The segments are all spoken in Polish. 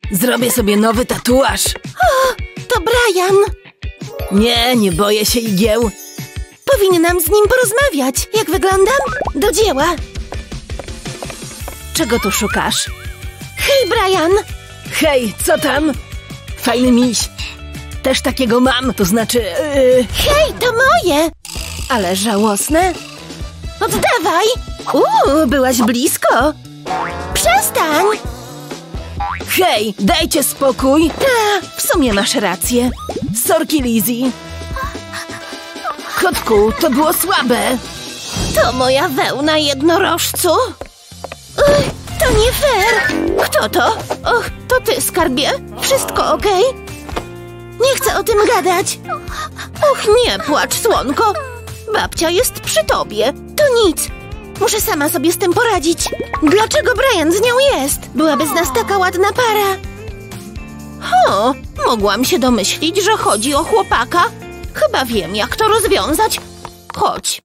Zrobię sobie nowy tatuaż. O, to Brian. Nie boję się igieł. Powinnam z nim porozmawiać. Jak wyglądam? Do dzieła. Czego tu szukasz? Hej, Brian. Hej, co tam? Fajny miś. Też takiego mam, to znaczy... Hej, to moje. Ale żałosne. Oddawaj. Byłaś blisko. Przestań. Hej, dajcie spokój. W sumie masz rację. Sorki, Lizzie. Kotku, to było słabe. To moja wełna, jednorożcu. To nie fair. Kto to? Och, to ty, skarbie. Wszystko okej? Nie chcę o tym gadać. Och, nie płacz, słonko. Babcia jest przy tobie. To nic. Muszę sama sobie z tym poradzić. Dlaczego Brian z nią jest? Byłaby z nas taka ładna para. Mogłam się domyślić, że chodzi o chłopaka. Chyba wiem, jak to rozwiązać. Chodź.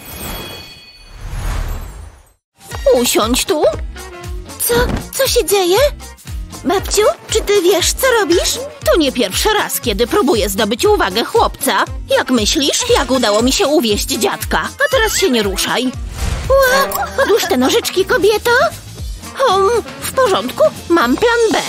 Usiądź tu. Co się dzieje? Babciu, czy ty wiesz, co robisz? To nie pierwszy raz, kiedy próbuję zdobyć uwagę chłopca. Jak myślisz, jak udało mi się uwieść dziadka? A teraz się nie ruszaj. Odłóż te nożyczki, kobieto. W porządku, mam plan B.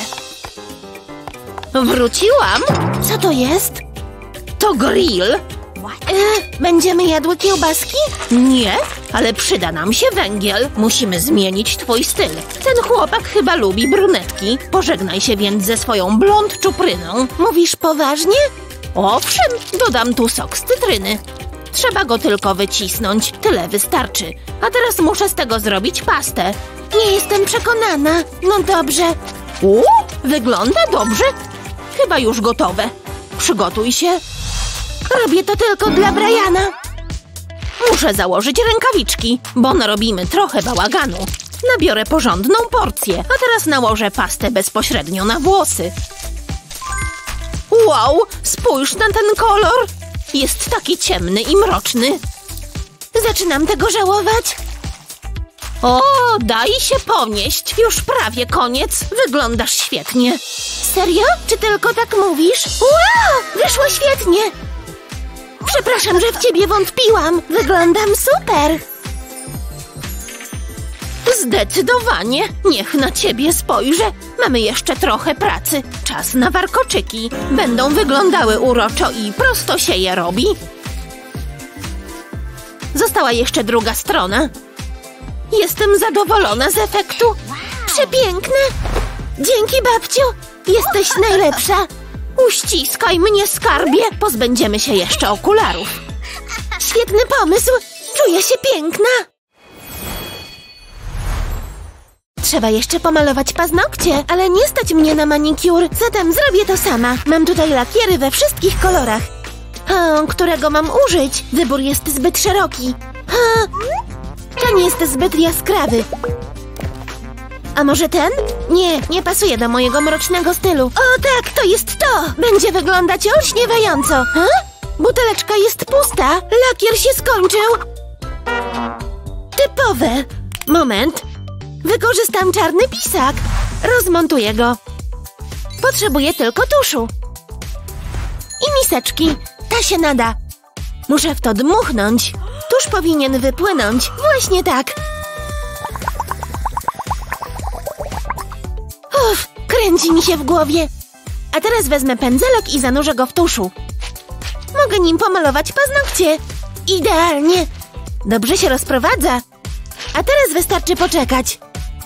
Wróciłam. Co to jest? To grill. Będziemy jadły kiełbaski? Nie, ale przyda nam się węgiel. Musimy zmienić twój styl. Ten chłopak chyba lubi brunetki. Pożegnaj się więc ze swoją blond czupryną. Mówisz poważnie? Owszem, dodam tu sok z cytryny. Trzeba go tylko wycisnąć. Tyle wystarczy. A teraz muszę z tego zrobić pastę. Nie jestem przekonana. No dobrze. Wygląda dobrze. Chyba już gotowe. Przygotuj się. Robię to tylko dla Briana. Muszę założyć rękawiczki, bo narobimy trochę bałaganu. Nabiorę porządną porcję, a teraz nałożę pastę bezpośrednio na włosy. Wow, spójrz na ten kolor. Jest taki ciemny i mroczny. Zaczynam tego żałować. O, daj się ponieść. Już prawie koniec. Wyglądasz świetnie. Serio? Czy tylko tak mówisz? Wow, wyszło świetnie. Przepraszam, że w ciebie wątpiłam. Wyglądam super. Zdecydowanie. Niech na ciebie spojrzę. Mamy jeszcze trochę pracy. Czas na warkoczyki. Będą wyglądały uroczo i prosto się je robi. Została jeszcze druga strona. Jestem zadowolona z efektu. Przepiękne. Dzięki, babciu. Jesteś najlepsza. Uściskaj mnie, skarbie. Pozbędziemy się jeszcze okularów. Świetny pomysł. Czuję się piękna. Trzeba jeszcze pomalować paznokcie, ale nie stać mnie na manikur, zatem zrobię to sama. Mam tutaj lakiery we wszystkich kolorach. Którego mam użyć? Wybór jest zbyt szeroki. Ten jest zbyt jaskrawy. A może ten? Nie pasuje do mojego mrocznego stylu. O tak, to jest to! Będzie wyglądać olśniewająco. Buteleczka jest pusta. Lakier się skończył. Typowe. Moment. Wykorzystam czarny pisak. Rozmontuję go. Potrzebuję tylko tuszu. I miseczki. Ta się nada. Muszę w to dmuchnąć. Tusz powinien wypłynąć. Właśnie tak. Kręci mi się w głowie. A teraz wezmę pędzelek i zanurzę go w tuszu. Mogę nim pomalować paznokcie. Idealnie. Dobrze się rozprowadza. A teraz wystarczy poczekać.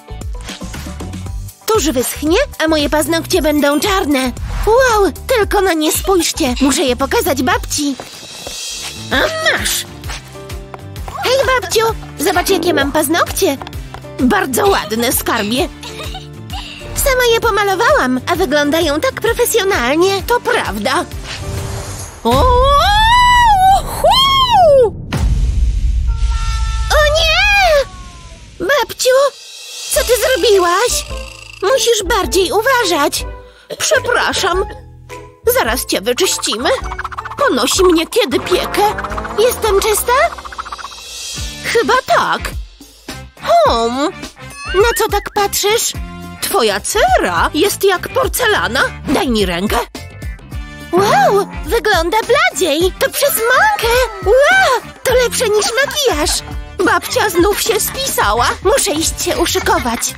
Tusz wyschnie, a moje paznokcie będą czarne. Wow, tylko na nie spójrzcie. Muszę je pokazać babci. A masz. Hej, babciu, zobacz, jakie mam paznokcie. Bardzo ładne, skarbie. Sama je pomalowałam, a wyglądają tak profesjonalnie. To prawda. O nie! Babciu, co ty zrobiłaś? Musisz bardziej uważać. Przepraszam. Zaraz cię wyczyścimy. Ponosi mnie, kiedy piekę. Jestem czysta? Chyba tak. Na co tak patrzysz? Twoja cera jest jak porcelana. Daj mi rękę. Wow, wygląda bladziej. To przez mąkę. Wow, to lepsze niż makijaż. Babcia znów się spisała. Muszę iść się uszykować.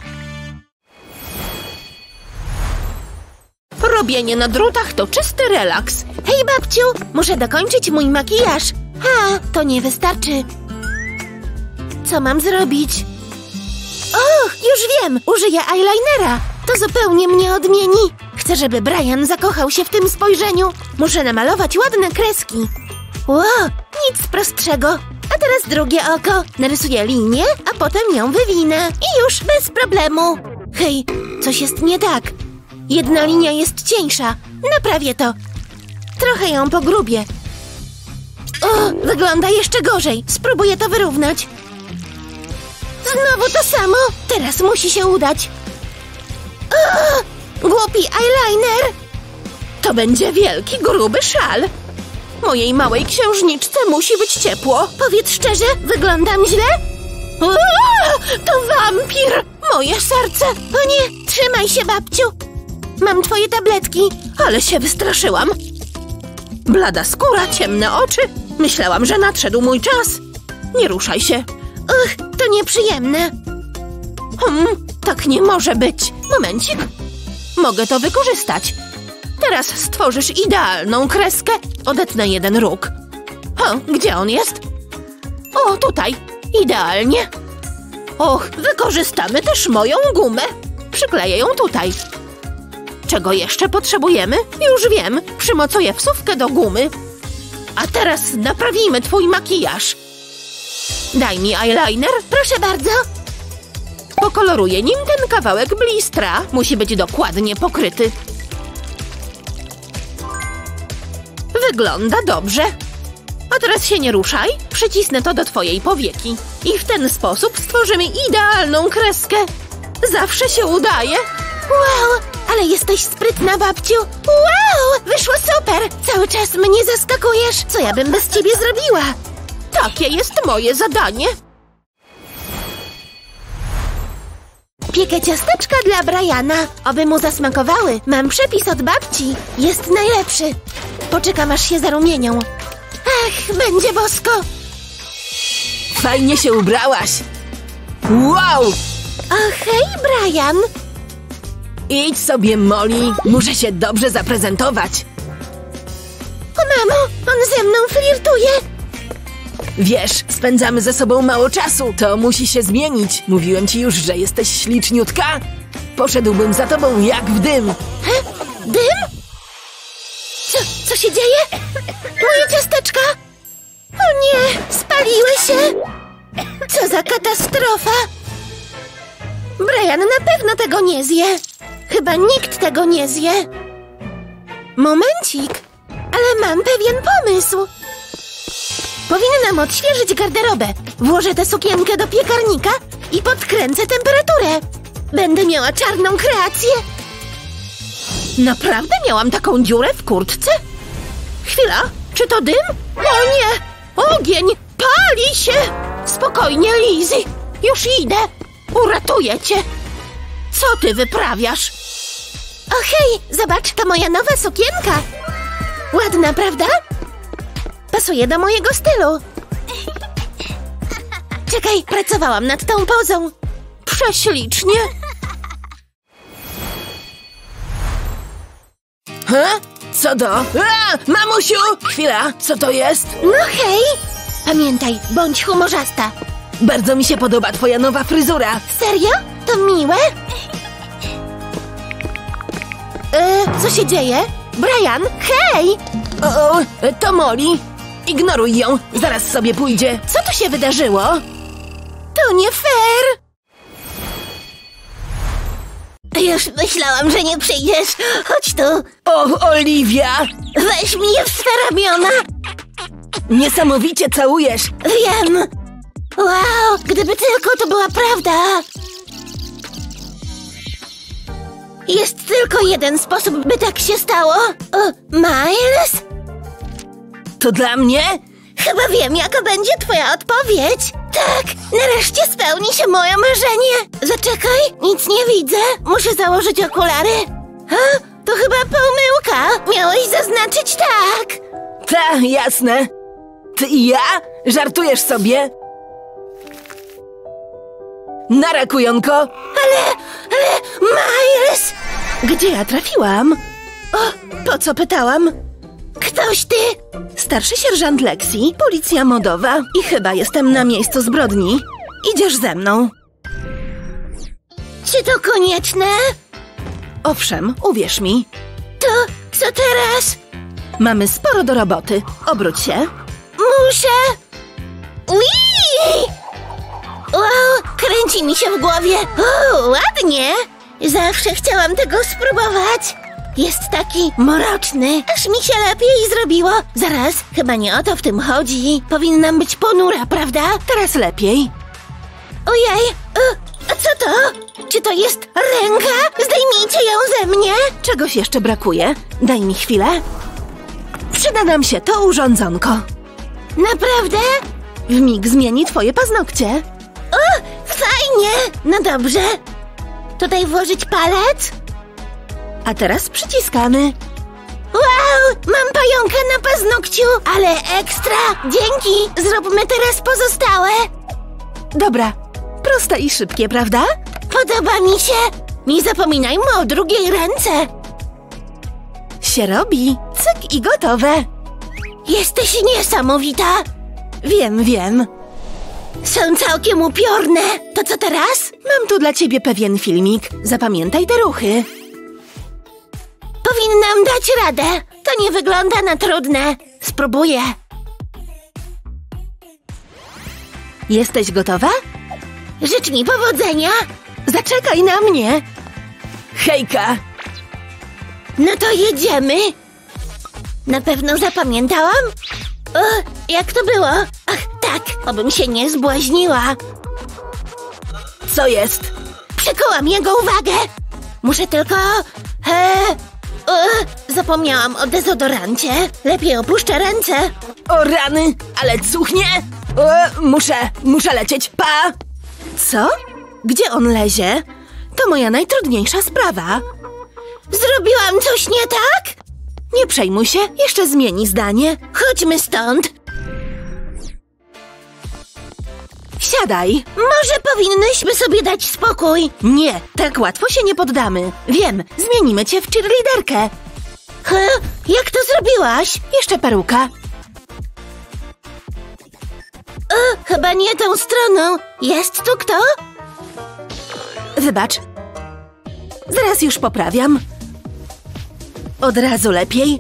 Robienie na drutach to czysty relaks. Hej, babciu, muszę dokończyć mój makijaż. To nie wystarczy. Co mam zrobić? Och, już wiem! Użyję eyelinera. To zupełnie mnie odmieni. Chcę, żeby Brian zakochał się w tym spojrzeniu. Muszę namalować ładne kreski. Wow, nic prostszego. A teraz drugie oko. Narysuję linię, a potem ją wywinę. I już bez problemu. Hej, coś jest nie tak. Jedna linia jest cieńsza. Naprawię to. Trochę ją pogrubię. O, wygląda jeszcze gorzej. Spróbuję to wyrównać. Znowu to samo. Teraz musi się udać. O, głupi eyeliner. To będzie wielki, gruby szal. Mojej małej księżniczce musi być ciepło. Powiedz szczerze, wyglądam źle? O, to wampir! Moje serce! O nie, trzymaj się, babciu. Mam twoje tabletki. Ale się wystraszyłam. Blada skóra, ciemne oczy. Myślałam, że nadszedł mój czas. Nie ruszaj się. To nieprzyjemne. Tak nie może być. Momencik. Mogę to wykorzystać. Teraz stworzysz idealną kreskę. Odetnę jeden róg. Gdzie on jest? O, tutaj. Idealnie. Och, wykorzystamy też moją gumę. Przykleję ją tutaj. Czego jeszcze potrzebujemy? Już wiem. Przymocuję wsówkę do gumy. A teraz naprawimy twój makijaż. Daj mi eyeliner. Proszę bardzo. Pokoloruję nim ten kawałek blistra. Musi być dokładnie pokryty. Wygląda dobrze. A teraz się nie ruszaj. Przycisnę to do twojej powieki. I w ten sposób stworzymy idealną kreskę. Zawsze się udaje. Wow, ale jesteś sprytna, babciu. Wow, wyszło super. Cały czas mnie zaskakujesz. Co ja bym bez ciebie zrobiła? Takie jest moje zadanie. Piekę ciasteczka dla Briana. Oby mu zasmakowały. Mam przepis od babci. Jest najlepszy. Poczekam, aż się zarumienią. Ach, będzie bosko. Fajnie się ubrałaś. Wow! O, hej, Brian. Idź sobie, Molly. Muszę się dobrze zaprezentować. O, mamo, on ze mną flirtuje. Wiesz, spędzamy ze sobą mało czasu. To musi się zmienić. Mówiłem ci już, że jesteś śliczniutka. Poszedłbym za tobą jak w dym. Dym? Co się dzieje? Moje ciasteczka! O nie, spaliły się! Co za katastrofa! Brian na pewno tego nie zje. Chyba nikt tego nie zje. Momencik, ale mam pewien pomysł. Powinnam odświeżyć garderobę. Włożę tę sukienkę do piekarnika i podkręcę temperaturę. Będę miała czarną kreację. Naprawdę miałam taką dziurę w kurtce? Chwila, czy to dym? O nie! Ogień! Pali się! Spokojnie, Lizzie. Już idę. Uratuję cię. Co ty wyprawiasz? O hej, zobacz, to moja nowa sukienka. Ładna, prawda? Pasuje do mojego stylu. Czekaj, pracowałam nad tą pozą. Prześlicznie. Co to? Mamusiu! Chwila, co to jest? No hej! Pamiętaj, bądź humorzasta. Bardzo mi się podoba twoja nowa fryzura. Serio? To miłe? Co się dzieje? Brian, hej! O, to Molly. Ignoruj ją, zaraz sobie pójdzie. Co tu się wydarzyło? To nie fair! Już myślałam, że nie przyjdziesz. Chodź tu. Och, Oliwia! Weź mnie w swe ramiona. Niesamowicie całujesz. Wiem. Wow, gdyby tylko to była prawda. Jest tylko jeden sposób, by tak się stało. O, Miles? To dla mnie? Chyba wiem, jaka będzie twoja odpowiedź. Tak, nareszcie spełni się moje marzenie. Zaczekaj, nic nie widzę. Muszę założyć okulary. A, to chyba pomyłka. Miałeś zaznaczyć tak. Ta, jasne. Ty i ja? Żartujesz sobie? Nara, kujonko. Ale, Miles! Gdzie ja trafiłam? O, po co pytałam? Ktoś ty? Starszy sierżant Lexi, policja modowa i chyba jestem na miejscu zbrodni. Idziesz ze mną. Czy to konieczne? Owszem, uwierz mi. To co teraz? Mamy sporo do roboty. Obróć się. Muszę... Ui! Wow, kręci mi się w głowie. O, ładnie! Zawsze chciałam tego spróbować. Jest taki mroczny, aż mi się lepiej zrobiło. Zaraz, chyba nie o to w tym chodzi. Powinnam być ponura, prawda? Teraz lepiej. Ojej, a co to? Czy to jest ręka? Zdejmijcie ją ze mnie! Czegoś jeszcze brakuje. Daj mi chwilę. Przyda nam się to urządzonko. Naprawdę? Wmig zmieni twoje paznokcie. O, fajnie! No dobrze. Tutaj włożyć palec? A teraz przyciskamy. Wow, mam pająka na paznokciu, ale ekstra! Dzięki! Zróbmy teraz pozostałe. Dobra, proste i szybkie, prawda? Podoba mi się. Nie zapominajmy o drugiej ręce. Się robi. Cyk i gotowe. Jesteś niesamowita. Wiem. Są całkiem upiorne. To co teraz? Mam tu dla ciebie pewien filmik. Zapamiętaj te ruchy. Powinnam dać radę. To nie wygląda na trudne. Spróbuję. Jesteś gotowa? Życz mi powodzenia. Zaczekaj na mnie. Hejka. No to jedziemy. Na pewno zapamiętałam? O, jak to było? Ach, tak, obym się nie zbłaźniła. Co jest? Przykułam jego uwagę. Muszę tylko... zapomniałam o dezodorancie. Lepiej opuszczę ręce. O rany, ale cuchnie. Muszę lecieć. Pa! Co? Gdzie on lezie? To moja najtrudniejsza sprawa. Zrobiłam coś nie tak? Nie przejmuj się, jeszcze zmieni zdanie. Chodźmy stąd. Siadaj. Może powinnyśmy sobie dać spokój. Nie, tak łatwo się nie poddamy. Wiem, zmienimy cię w cheerleaderkę. Jak to zrobiłaś? Jeszcze peruka. Chyba nie tą stroną. Jest tu kto? Wybacz. Zaraz już poprawiam. Od razu lepiej.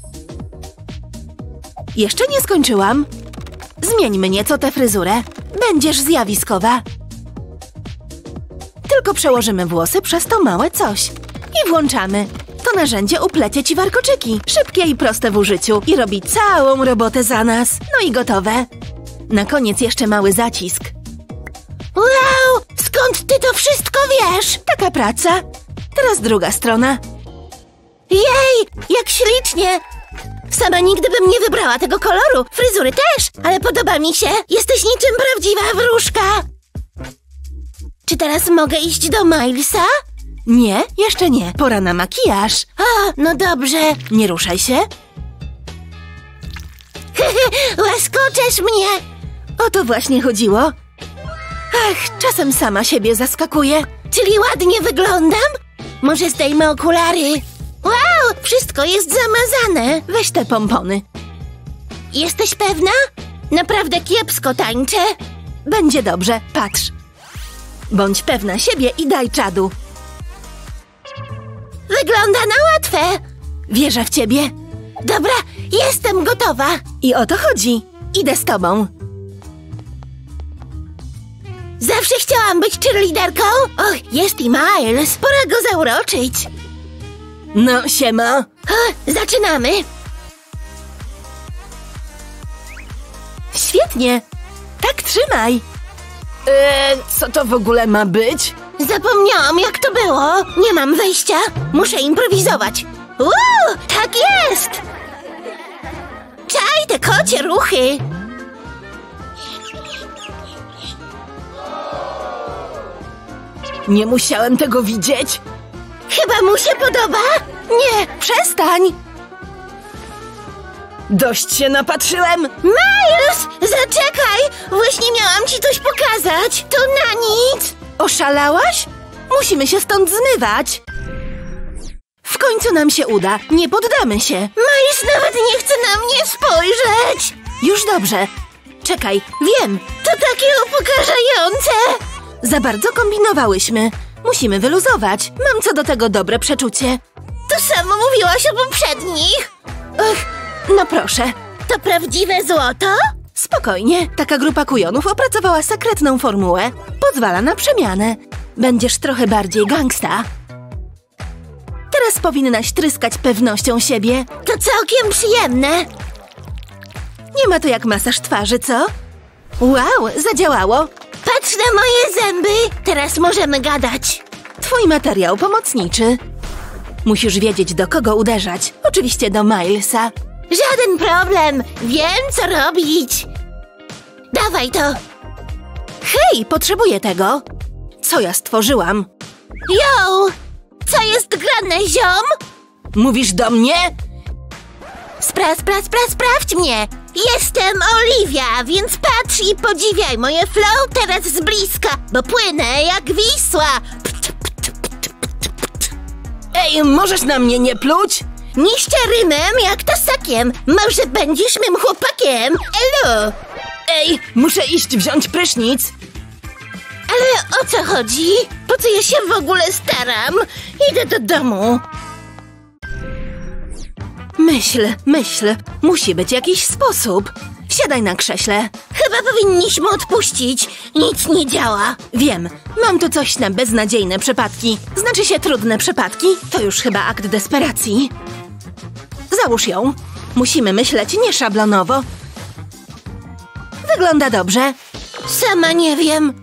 Jeszcze nie skończyłam. Zmieńmy nieco tę fryzurę. Będziesz zjawiskowa. Tylko przełożymy włosy przez to małe coś. I włączamy. To narzędzie uplecie ci warkoczyki. Szybkie i proste w użyciu. I robi całą robotę za nas. No i gotowe. Na koniec jeszcze mały zacisk. Wow! Skąd ty to wszystko wiesz? Taka praca. Teraz druga strona. Jej! Jak ślicznie! Sama nigdy bym nie wybrała tego koloru. Fryzury też, ale podoba mi się. Jesteś niczym prawdziwa wróżka. Czy teraz mogę iść do Milesa? Nie, jeszcze nie. Pora na makijaż. O, no dobrze. Nie ruszaj się. Łaskoczesz mnie. O to właśnie chodziło. Ach, czasem sama siebie zaskakuję. Czyli ładnie wyglądam? Może zdejmę okulary? Wow, wszystko jest zamazane. Weź te pompony. Jesteś pewna? Naprawdę kiepsko tańczę. Będzie dobrze, patrz. Bądź pewna siebie i daj czadu. Wygląda na łatwe. Wierzę w ciebie. Dobra, jestem gotowa. I o to chodzi. Idę z tobą. Zawsze chciałam być cheerleaderką. Och, jest i Miles. Pora go zauroczyć. No, siema. Zaczynamy. Świetnie. Tak trzymaj. Co to w ogóle ma być? Zapomniałam, jak to było. Nie mam wejścia. Muszę improwizować. Tak jest. Czaj te kocie ruchy. Nie musiałem tego widzieć. Chyba mu się podoba? Nie, przestań! Dość się napatrzyłem. Miles, zaczekaj! Właśnie miałam ci coś pokazać. To na nic. Oszalałaś? Musimy się stąd zmywać. W końcu nam się uda, nie poddamy się. Miles nawet nie chce na mnie spojrzeć. Już dobrze. Czekaj, wiem. To takie upokarzające. Za bardzo kombinowałyśmy. Musimy wyluzować. Mam co do tego dobre przeczucie. To samo mówiłaś o poprzednich. Ach, no proszę. To prawdziwe złoto? Spokojnie, taka grupa kujonów opracowała sekretną formułę. Pozwala na przemianę. Będziesz trochę bardziej gangsta. Teraz powinnaś tryskać pewnością siebie. To całkiem przyjemne. Nie ma to jak masaż twarzy, co? Wow, zadziałało. Patrz na moje zęby. Teraz możemy gadać. Twój materiał pomocniczy. Musisz wiedzieć, do kogo uderzać. Oczywiście do Milesa. Żaden problem. Wiem, co robić. Dawaj to. Hej, potrzebuję tego. Co ja stworzyłam? Yo! Co jest grane, ziom? Mówisz do mnie? Sprawdź mnie. Jestem Oliwia, więc patrz i podziwiaj moje flow teraz z bliska, bo płynę jak Wisła. Ej, możesz na mnie nie pluć? Niszczę rymem jak tasakiem. Może będziesz mym chłopakiem? Elo! Ej, muszę iść wziąć prysznic. Ale o co chodzi? Po co ja się w ogóle staram? Idę do domu. Myśl. Musi być jakiś sposób. Siadaj na krześle. Chyba powinniśmy odpuścić. Nic nie działa. Wiem, mam tu coś na beznadziejne przypadki. Znaczy się trudne przypadki. To już chyba akt desperacji. Załóż ją. Musimy myśleć nieszablonowo. Wygląda dobrze. Sama nie wiem.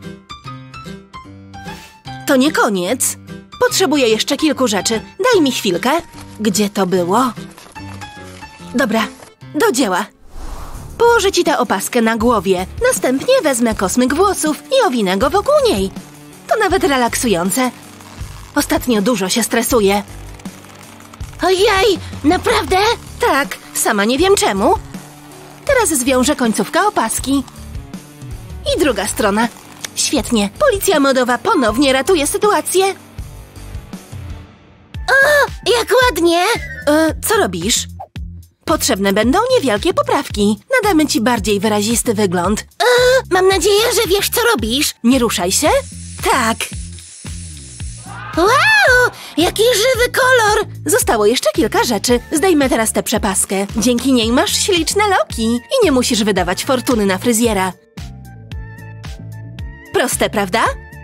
To nie koniec. Potrzebuję jeszcze kilku rzeczy. Daj mi chwilkę. Gdzie to było? Dobra, do dzieła. Położę ci tę opaskę na głowie. Następnie wezmę kosmyk włosów i owinę go wokół niej. To nawet relaksujące. Ostatnio dużo się stresuję. Ojej, naprawdę? Tak, sama nie wiem czemu. Teraz zwiążę końcówkę opaski. I druga strona. Świetnie. Policja modowa ponownie ratuje sytuację. O, jak ładnie. Co robisz? Potrzebne będą niewielkie poprawki. Nadamy ci bardziej wyrazisty wygląd. Mam nadzieję, że wiesz, co robisz. Nie ruszaj się? Tak. Wow, jaki żywy kolor. Zostało jeszcze kilka rzeczy. Zdejmę teraz tę przepaskę. Dzięki niej masz śliczne loki i nie musisz wydawać fortuny na fryzjera. Proste, prawda?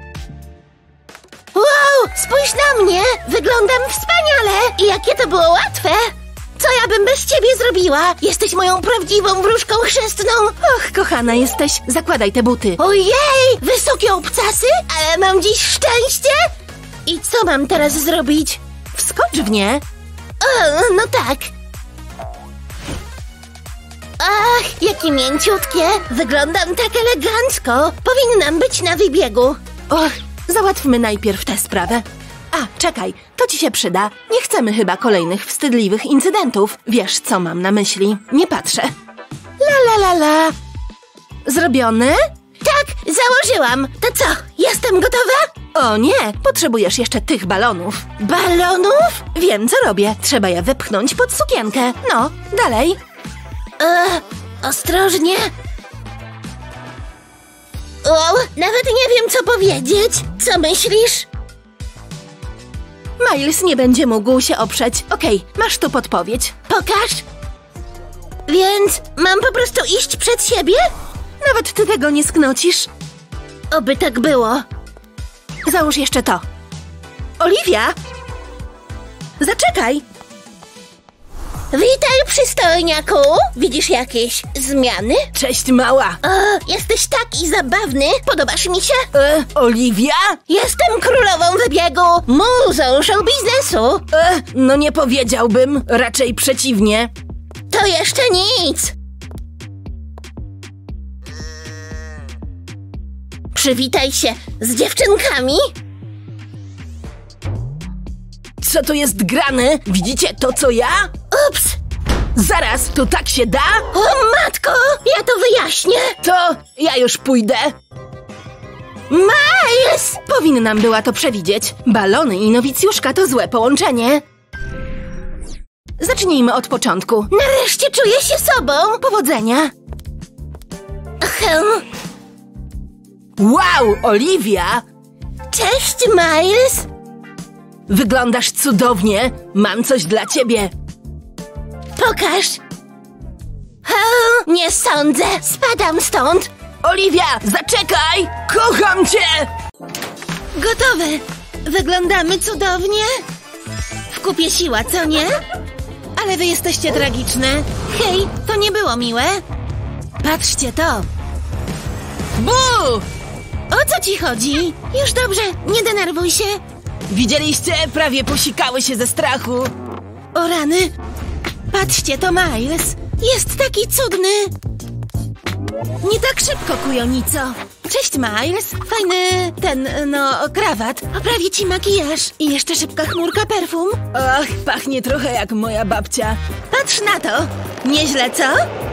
Wow, spójrz na mnie. Wyglądam wspaniale. I jakie to było łatwe. Co ja bym bez ciebie zrobiła? Jesteś moją prawdziwą wróżką chrzestną. Och, kochana jesteś. Zakładaj te buty. Ojej, wysokie obcasy? Ale mam dziś szczęście. I co mam teraz zrobić? Wskocz w nie. No tak. Ach, jakie mięciutkie. Wyglądam tak elegancko. Powinnam być na wybiegu. Och, załatwmy najpierw tę sprawę. A, czekaj, to ci się przyda. Nie chcemy chyba kolejnych wstydliwych incydentów. Wiesz, co mam na myśli. Nie patrzę. La. Zrobione? Tak, założyłam. To co, jestem gotowa? O nie, potrzebujesz jeszcze tych balonów. Balonów? Wiem, co robię. Trzeba je wepchnąć pod sukienkę. No, dalej. Ostrożnie. Wow, nawet nie wiem, co powiedzieć. Co myślisz? Miles nie będzie mógł się oprzeć. Okej, masz tu podpowiedź. Pokaż. Więc mam po prostu iść przed siebie? Nawet ty tego nie sknocisz. Oby tak było. Załóż jeszcze to. Oliwia! Zaczekaj! Witaj, przystojniaku. Widzisz jakieś zmiany? Cześć, mała. Jesteś taki zabawny. Podobasz mi się? Oliwia? Jestem królową wybiegu. Muzą show biznesu. No nie powiedziałbym. Raczej przeciwnie. To jeszcze nic. Przywitaj się z dziewczynkami. Co tu jest grane? Widzicie to, co ja? Ups! Zaraz, to tak się da? O matko! Ja to wyjaśnię! To ja już pójdę. Miles! Powinnam była to przewidzieć. Balony i nowicjuszka to złe połączenie. Zacznijmy od początku. Nareszcie czuję się sobą! Powodzenia! Wow, Oliwia! Cześć, Miles! Wyglądasz cudownie. Mam coś dla ciebie. Pokaż! Nie sądzę! Spadam stąd! Oliwia, zaczekaj! Kocham cię! Gotowe! Wyglądamy cudownie? W kupie siła, co nie? Ale wy jesteście tragiczne. Hej, to nie było miłe. Patrzcie to. Bu! O co ci chodzi? Już dobrze, nie denerwuj się. Widzieliście? Prawie posikały się ze strachu. O rany. Patrzcie, to Miles. Jest taki cudny. Nie tak szybko, kujonico. Cześć, Miles. Fajny krawat. Poprawi ci makijaż. I jeszcze szybka chmurka perfum. Och, pachnie trochę jak moja babcia. Patrz na to. Nieźle, co?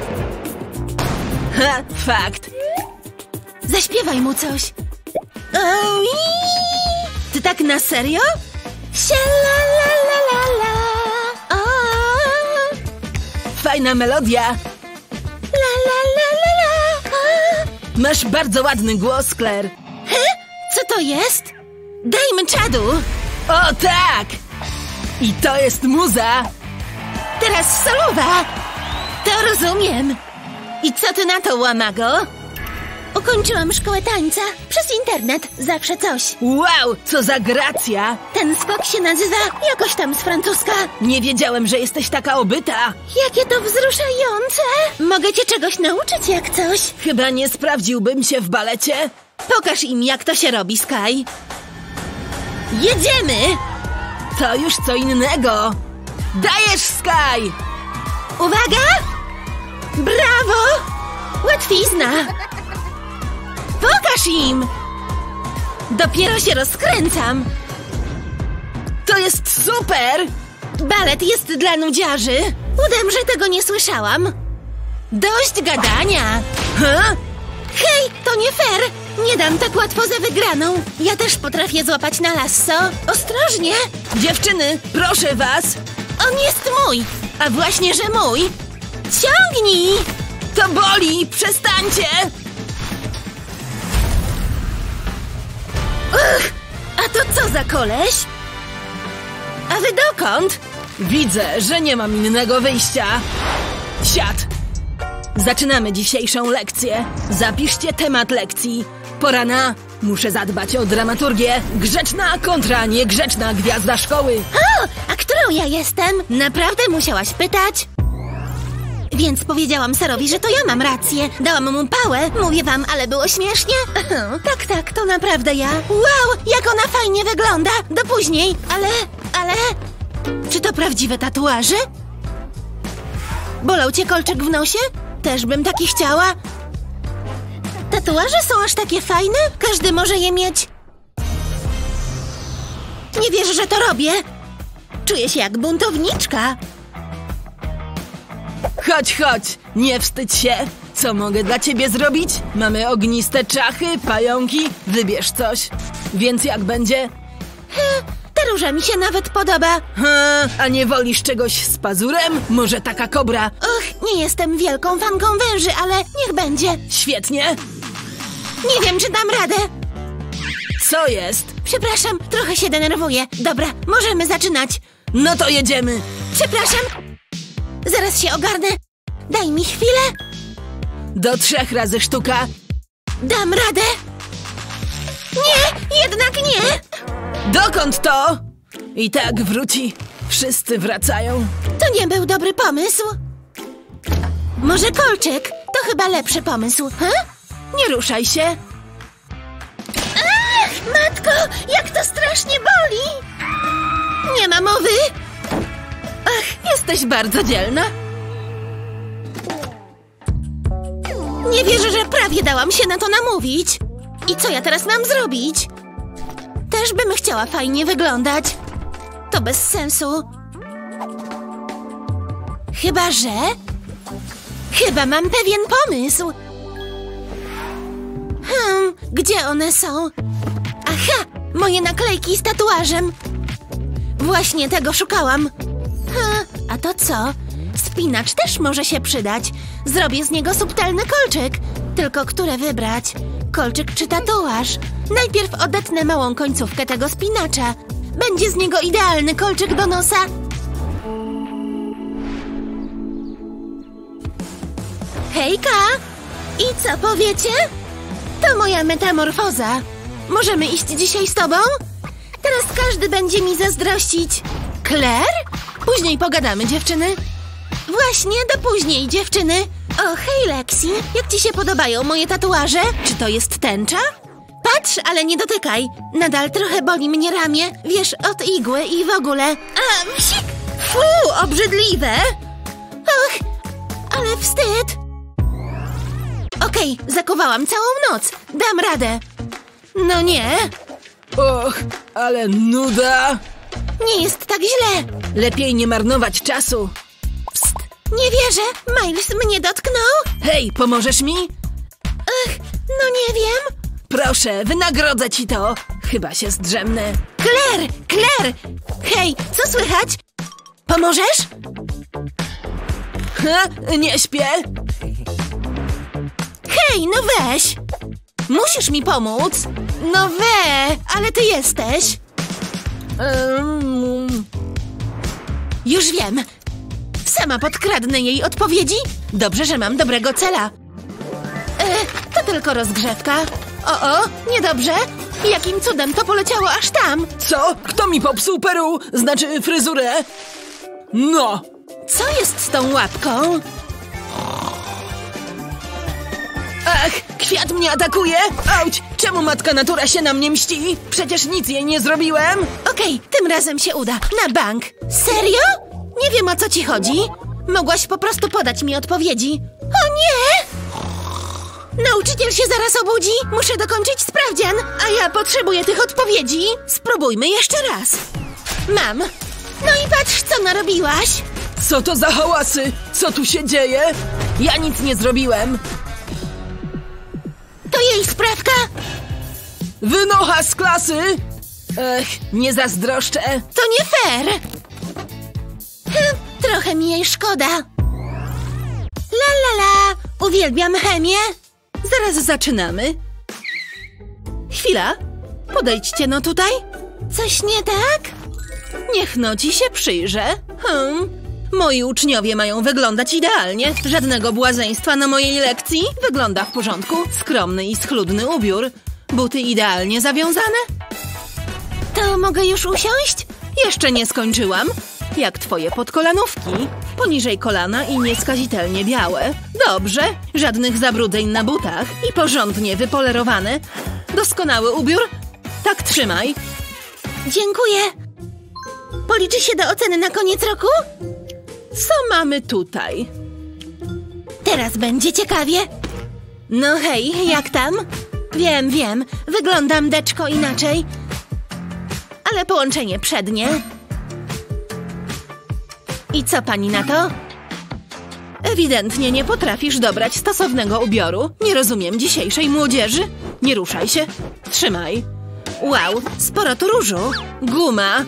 Ha, fakt. Zaśpiewaj mu coś. Oj! Ty tak na serio? Sia-la-la-la-la-la. O! Fajna melodia. La-la-la-la-la. Masz bardzo ładny głos, Claire. Co to jest? Dajmy czadu. O tak! I to jest muza. Teraz solowa. To rozumiem. I co ty na to, łamago? Ukończyłam szkołę tańca. Przez internet. Zawsze coś. Wow, co za gracja. Ten skok się nazywa jakoś tam z francuska. Nie wiedziałem, że jesteś taka obyta. Jakie to wzruszające. Mogę cię czegoś nauczyć jak coś. Chyba nie sprawdziłbym się w balecie. Pokaż im, jak to się robi, Sky. Jedziemy! To już co innego. Dajesz, Sky! Uwaga! Brawo! Łatwizna! Pokaż im! Dopiero się rozkręcam. To jest super! Balet jest dla nudziarzy. Udam, że tego nie słyszałam. Dość gadania. Ha? Hej, to nie fair! Nie dam tak łatwo za wygraną. Ja też potrafię złapać na lasso. Ostrożnie! Dziewczyny, proszę was! On jest mój! A właśnie, że mój! Ciągnij! To boli! Przestańcie! A to co za koleś? A wy dokąd? Widzę, że nie mam innego wyjścia. Siad! Zaczynamy dzisiejszą lekcję. Zapiszcie temat lekcji. Pora na... Muszę zadbać o dramaturgię. Grzeczna kontra niegrzeczna gwiazda szkoły. O, a którą ja jestem? Naprawdę musiałaś pytać? Więc powiedziałam Serowi, że to ja mam rację. Dałam mu pałę. Mówię wam, ale było śmiesznie? Tak, to naprawdę ja. Wow, jak ona fajnie wygląda. Do później. Ale... Czy to prawdziwe tatuaże? Bolał cię kolczyk w nosie? Też bym taki chciała. Tatuaże są aż takie fajne? Każdy może je mieć. Nie wierzę, że to robię. Czuję się jak buntowniczka. Chodź, nie wstydź się. Co mogę dla ciebie zrobić? Mamy ogniste czachy, pająki. Wybierz coś. Więc jak będzie? Ta róża mi się nawet podoba. A nie wolisz czegoś z pazurem? Może taka kobra? Och, nie jestem wielką fanką węży, ale niech będzie. Świetnie. Nie wiem, czy dam radę. Co jest? Przepraszam, trochę się denerwuję. Dobra, możemy zaczynać. No to jedziemy. Przepraszam. Zaraz się ogarnę. Daj mi chwilę. Do 3 razy sztuka. Dam radę. Nie, jednak nie. Dokąd to? I tak wróci. Wszyscy wracają. To nie był dobry pomysł. Może kolczyk? To chyba lepszy pomysł, Nie ruszaj się. Ach, matko, jak to strasznie boli. Nie ma mowy. Ach, jesteś bardzo dzielna. Nie wierzę, że prawie dałam się na to namówić. I co ja teraz mam zrobić? Też bym chciała fajnie wyglądać. To To bez sensu. Chyba mam pewien pomysł. Gdzie one są? Aha, moje naklejki z tatuażem. Właśnie tego szukałam. A to co? Spinacz też może się przydać. Zrobię z niego subtelny kolczyk. Tylko które wybrać? Kolczyk czy tatuaż? Najpierw odetnę małą końcówkę tego spinacza. Będzie z niego idealny kolczyk do nosa. Hejka! I co powiecie? To moja metamorfoza. Możemy iść dzisiaj z tobą? Teraz każdy będzie mi zazdrościć. Claire? Później pogadamy, dziewczyny. Właśnie, do później, dziewczyny. O, hej, Lexi. Jak ci się podobają moje tatuaże? Czy to jest tęcza? Patrz, ale nie dotykaj. Nadal trochę boli mnie ramię. Wiesz, od igły i w ogóle. Psik! Fu, obrzydliwe! Och, ale wstyd. Okej, zakuwałam całą noc. Dam radę. No nie. Och, ale nuda. Nie jest tak źle. Lepiej nie marnować czasu. Psst, nie wierzę. Miles mnie dotknął. Hej, pomożesz mi? No nie wiem. Proszę, wynagrodzę ci to. Chyba się zdrzemnę. Claire! Hej, co słychać? Pomożesz? Nie śpię. Hej, no weź! Musisz mi pomóc! No ale ty jesteś! Już wiem! Sama podkradnę jej odpowiedzi? Dobrze, że mam dobrego cela. To tylko rozgrzewka. Niedobrze! Jakim cudem to poleciało aż tam? Co? Kto mi popsuł peru? Znaczy fryzurę? No! Co jest z tą łapką? Ach, kwiat mnie atakuje! Auć! Czemu matka natura się na mnie mści? Przecież nic jej nie zrobiłem! Okej, tym razem się uda. Na bank. Serio? Nie wiem, o co ci chodzi. Mogłaś po prostu podać mi odpowiedzi. O nie! Nauczyciel się zaraz obudzi. Muszę dokończyć sprawdzian, a ja potrzebuję tych odpowiedzi. Spróbujmy jeszcze raz. Mam. No i patrz, co narobiłaś. Co to za hałasy? Co tu się dzieje? Ja nic nie zrobiłem. To jej sprawka. Wynocha z klasy! Nie zazdroszczę. To nie fair. Trochę mi jej szkoda. La. Uwielbiam chemię. Zaraz zaczynamy. Chwila. Podejdźcie no tutaj. Coś nie tak? Niech no ci się przyjrzę. Moi uczniowie mają wyglądać idealnie. Żadnego błazeństwa na mojej lekcji. Wygląda w porządku. Skromny i schludny ubiór. Buty idealnie zawiązane. To mogę już usiąść? Jeszcze nie skończyłam. Jak twoje podkolanówki. Poniżej kolana i nieskazitelnie białe. Dobrze. Żadnych zabrudzeń na butach. I porządnie wypolerowane. Doskonały ubiór. Tak trzymaj. Dziękuję. Policzy się do oceny na koniec roku? Co mamy tutaj? Teraz będzie ciekawie. No hej, jak tam? Wiem. Wyglądam deczko inaczej. Ale połączenie przednie. I co pani na to? Ewidentnie nie potrafisz dobrać stosownego ubioru. Nie rozumiem dzisiejszej młodzieży. Nie ruszaj się. Trzymaj. Wow, sporo tu różu. Guma.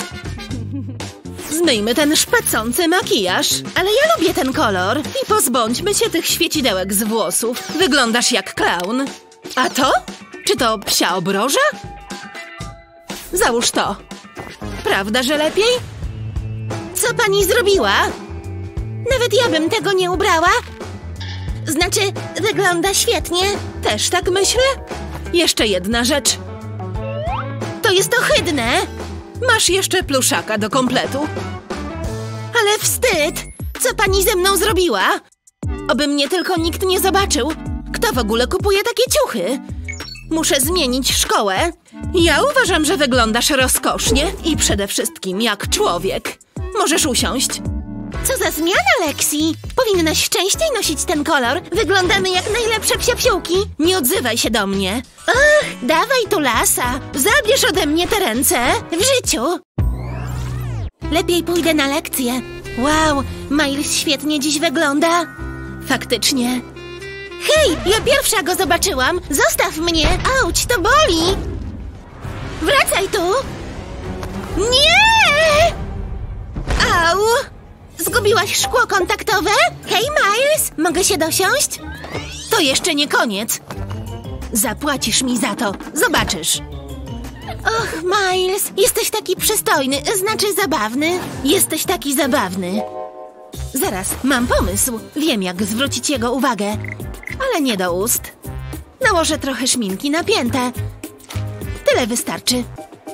Zmyjmy ten szpecący makijaż. Ale ja lubię ten kolor. I pozbądźmy się tych świecidełek z włosów. Wyglądasz jak klaun. A to? Czy to psia obroża? Załóż to. Prawda, że lepiej? Co pani zrobiła? Nawet ja bym tego nie ubrała. Znaczy, wygląda świetnie. Też tak myślę? Jeszcze jedna rzecz. To jest ohydne. Masz jeszcze pluszaka do kompletu. Ale wstyd! Co pani ze mną zrobiła? Oby mnie tylko nikt nie zobaczył. Kto w ogóle kupuje takie ciuchy? Muszę zmienić szkołę. Ja uważam, że wyglądasz rozkosznie i przede wszystkim jak człowiek. Możesz usiąść. Co za zmiana, Lexi! Powinnaś częściej nosić ten kolor. Wyglądamy jak najlepsze psiapsiółki. Nie odzywaj się do mnie. Ach, dawaj tu lasa. Zabierz ode mnie te ręce. W życiu. Lepiej pójdę na lekcję. Wow, Miles świetnie dziś wygląda. Faktycznie. Hej, ja pierwsza go zobaczyłam. Zostaw mnie. Auć, to boli. Wracaj tu. Nie! Au! Zgubiłaś szkło kontaktowe? Hej, Miles, mogę się dosiąść? To jeszcze nie koniec. Zapłacisz mi za to. Zobaczysz. Och, Miles, jesteś taki przystojny, znaczy zabawny. Jesteś taki zabawny. Zaraz, mam pomysł. Wiem, jak zwrócić jego uwagę. Ale nie do ust. Nałożę trochę szminki na piętę. Tyle wystarczy.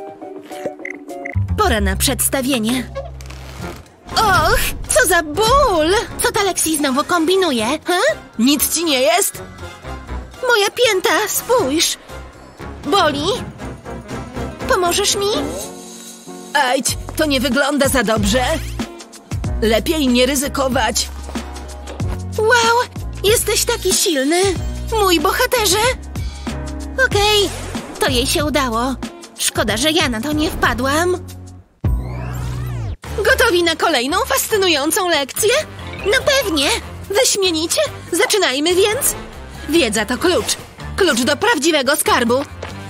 Pora na przedstawienie. Och, co za ból! Co ta Lexi znowu kombinuje? Nic ci nie jest? Moja pięta, spójrz. Boli? Pomożesz mi? Ajdź, to nie wygląda za dobrze. Lepiej nie ryzykować. Wow, jesteś taki silny. Mój bohaterze. Okej, to jej się udało. Szkoda, że ja na to nie wpadłam. Gotowi na kolejną fascynującą lekcję? No pewnie. Wyśmienicie? Zaczynajmy więc. Wiedza to klucz. Klucz do prawdziwego skarbu.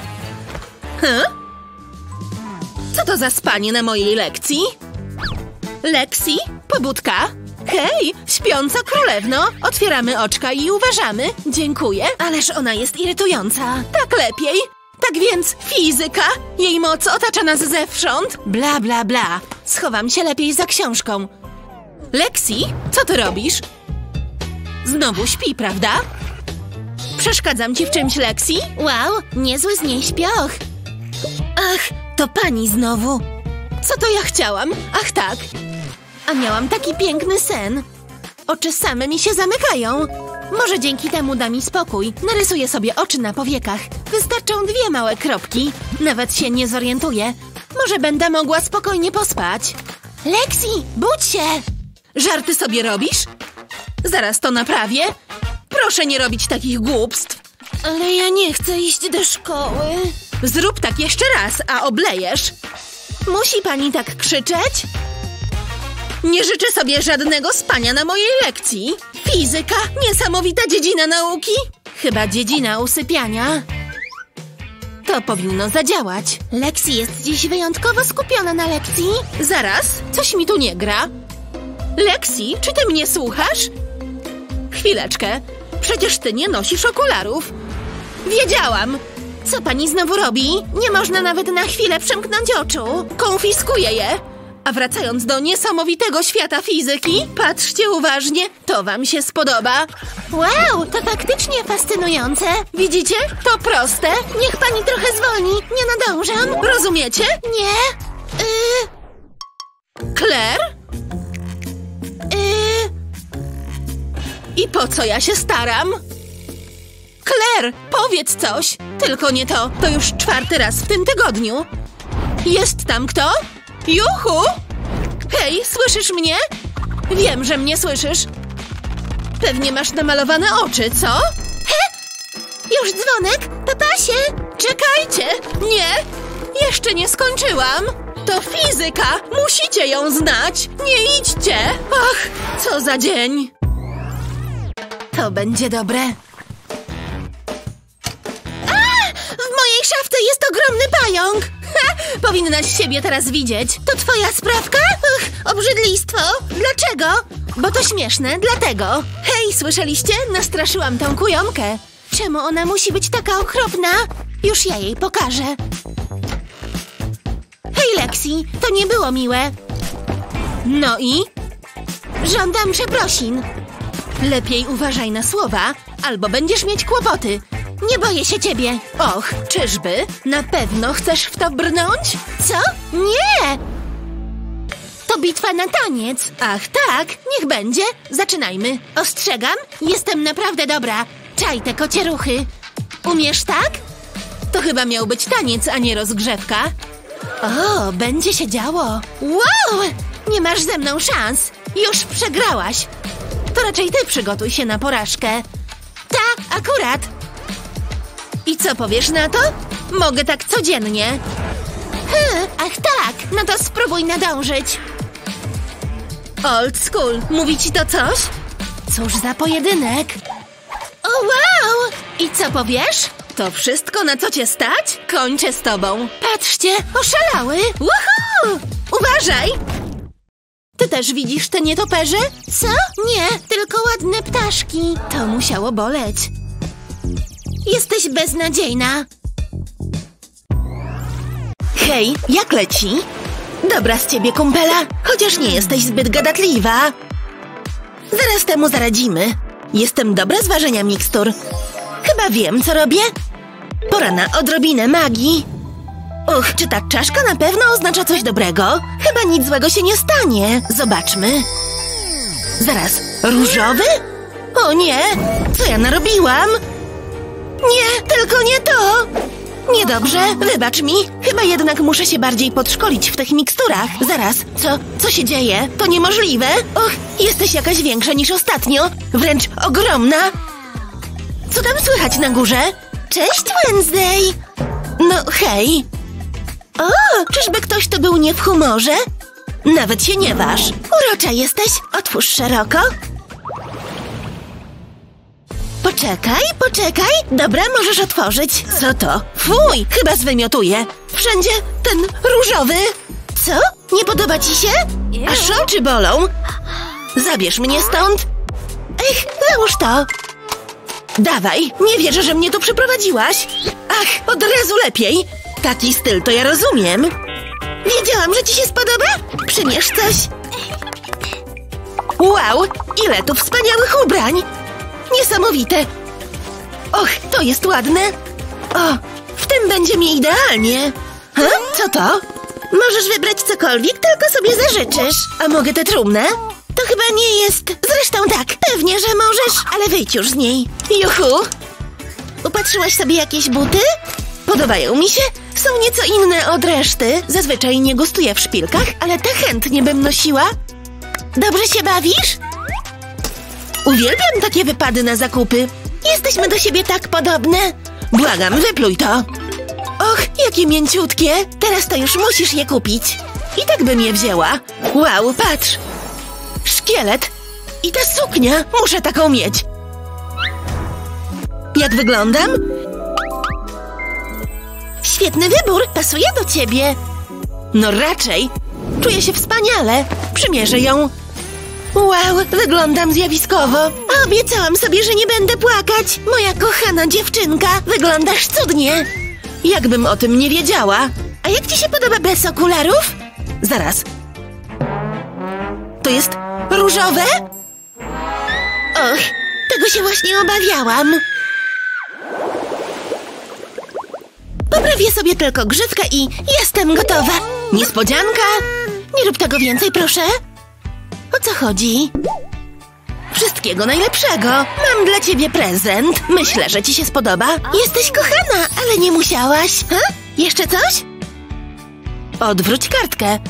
Co to za spanie na mojej lekcji? Lexi? Pobudka? Hej, śpiąca królewno. Otwieramy oczka i uważamy. Dziękuję, ależ ona jest irytująca. Tak lepiej. Tak więc fizyka. Jej moc otacza nas zewsząd. Bla, bla, bla. Schowam się lepiej za książką. Lexi, co ty robisz? Znowu śpi, prawda? Przeszkadzam ci w czymś, Lexi? Wow, niezły z niej śpioch. Ach, to pani znowu. Co to ja chciałam? Ach tak. A miałam taki piękny sen. Oczy same mi się zamykają. Może dzięki temu da mi spokój. Narysuję sobie oczy na powiekach. Wystarczą 2 małe kropki. Nawet się nie zorientuję. Może będę mogła spokojnie pospać. Lexi, budź się! Żarty sobie robisz? Zaraz to naprawię. Proszę nie robić takich głupstw. Ale ja nie chcę iść do szkoły. Zrób tak jeszcze raz, a oblejesz. Musi pani tak krzyczeć? Nie życzę sobie żadnego spania na mojej lekcji. Fizyka? Niesamowita dziedzina nauki? Chyba dziedzina usypiania. To powinno zadziałać. Lexi jest dziś wyjątkowo skupiona na lekcji. Zaraz, coś mi tu nie gra. Lexi, czy ty mnie słuchasz? Chwileczkę, przecież ty nie nosisz okularów. Wiedziałam. Co pani znowu robi? Nie można nawet na chwilę przymknąć oczu. Konfiskuję je. A wracając do niesamowitego świata fizyki, patrzcie uważnie, to wam się spodoba. Wow, to faktycznie fascynujące. Widzicie? To proste. Niech pani trochę zwolni, nie nadążam. Rozumiecie? Nie. Claire? I po co ja się staram? Claire, powiedz coś. Tylko nie to. To już 4. raz w tym tygodniu. Jest tam kto? Juhu! Hej, słyszysz mnie? Wiem, że mnie słyszysz. Pewnie masz namalowane oczy, co? Już dzwonek, papasie. Czekajcie! Nie! Jeszcze nie skończyłam! To fizyka! Musicie ją znać! Nie idźcie! Ach, co za dzień! To będzie dobre. W mojej szafce jest ogromny pająk. Ha! Powinnaś siebie teraz widzieć. To twoja sprawka? Obrzydlistwo. Dlaczego? Bo to śmieszne, dlatego. Hej, słyszeliście? Nastraszyłam tę kujomkę. Czemu ona musi być taka okropna? Już ja jej pokażę. Hej, Lexi, to nie było miłe. No i? Żądam przeprosin. Lepiej uważaj na słowa, albo będziesz mieć kłopoty. Nie boję się ciebie. Och, czyżby? Na pewno chcesz w to brnąć? Co? Nie! To bitwa na taniec. Ach tak, niech będzie. Zaczynajmy. Ostrzegam, jestem naprawdę dobra. Czaj te kocie ruchy. Umiesz tak? To chyba miał być taniec, a nie rozgrzewka. O, będzie się działo. Wow! Nie masz ze mną szans. Już przegrałaś. To raczej ty przygotuj się na porażkę. Ta, akurat. I co powiesz na to? Mogę tak codziennie. Ach tak, no to spróbuj nadążyć. Old school. Mówi ci to coś? Cóż za pojedynek. O, wow! I co powiesz? To wszystko, na co cię stać? Kończę z tobą. Patrzcie, oszalały. Woohoo! Uważaj! Ty też widzisz te nietoperze? Co? Nie, tylko ładne ptaszki. To musiało boleć. Jesteś beznadziejna. Hej, jak leci? Dobra z ciebie, kumpela, chociaż nie jesteś zbyt gadatliwa. Zaraz temu zaradzimy. Jestem dobra z ważenia mikstur. Chyba wiem, co robię. Pora na odrobinę magii. Czy ta czaszka na pewno oznacza coś dobrego? Chyba nic złego się nie stanie. Zobaczmy. Zaraz, różowy? O nie, co ja narobiłam? Nie, tylko nie to. Niedobrze, wybacz mi. Chyba jednak muszę się bardziej podszkolić w tych miksturach. Zaraz, co się dzieje? To niemożliwe. Jesteś jakaś większa niż ostatnio. Wręcz ogromna. Co tam słychać na górze? Cześć, Wednesday. No, hej. Czyżby ktoś tu był nie w humorze? Nawet się nie waż. Urocza jesteś. Otwórz szeroko. Poczekaj. Dobra, możesz otworzyć. Co to? Fuj, chyba zwymiotuję. Wszędzie ten różowy. Co? Nie podoba ci się? Aż oczy bolą. Zabierz mnie stąd. Załóż to. Dawaj, nie wierzę, że mnie tu przyprowadziłaś. Ach, od razu lepiej. Taki styl to ja rozumiem. Wiedziałam, że ci się spodoba. Przynieś coś. Wow, ile tu wspaniałych ubrań. Niesamowite. To jest ładne. W tym będzie mi idealnie. Co to? Możesz wybrać cokolwiek, tylko sobie zażyczysz. A mogę tę trumnę? To chyba nie jest... Zresztą tak, pewnie, że możesz, ale wyjdź już z niej. Juhu! Upatrzyłaś sobie jakieś buty? Podobają mi się. Są nieco inne od reszty. Zazwyczaj nie gustuję w szpilkach, ale te chętnie bym nosiła. Dobrze się bawisz? Uwielbiam takie wypady na zakupy. Jesteśmy do siebie tak podobne. Błagam, wypluj to. Jakie mięciutkie. Teraz to już musisz je kupić. I tak bym je wzięła. Wow, patrz. Szkielet. I ta suknia. Muszę taką mieć. Jak wyglądam? Świetny wybór. Pasuje do ciebie. No raczej. Czuję się wspaniale. Przymierzę ją. Wow, wyglądam zjawiskowo. Obiecałam sobie, że nie będę płakać. Moja kochana dziewczynka, wyglądasz cudnie. Jakbym o tym nie wiedziała. A jak ci się podoba bez okularów? Zaraz. To jest różowe? Tego się właśnie obawiałam. Poprawię sobie tylko grzywkę i jestem gotowa. Niespodzianka. Nie rób tego więcej, proszę. O co chodzi? Wszystkiego najlepszego. Mam dla ciebie prezent. Myślę, że ci się spodoba. Jesteś kochana, ale nie musiałaś. Jeszcze coś? Odwróć kartkę.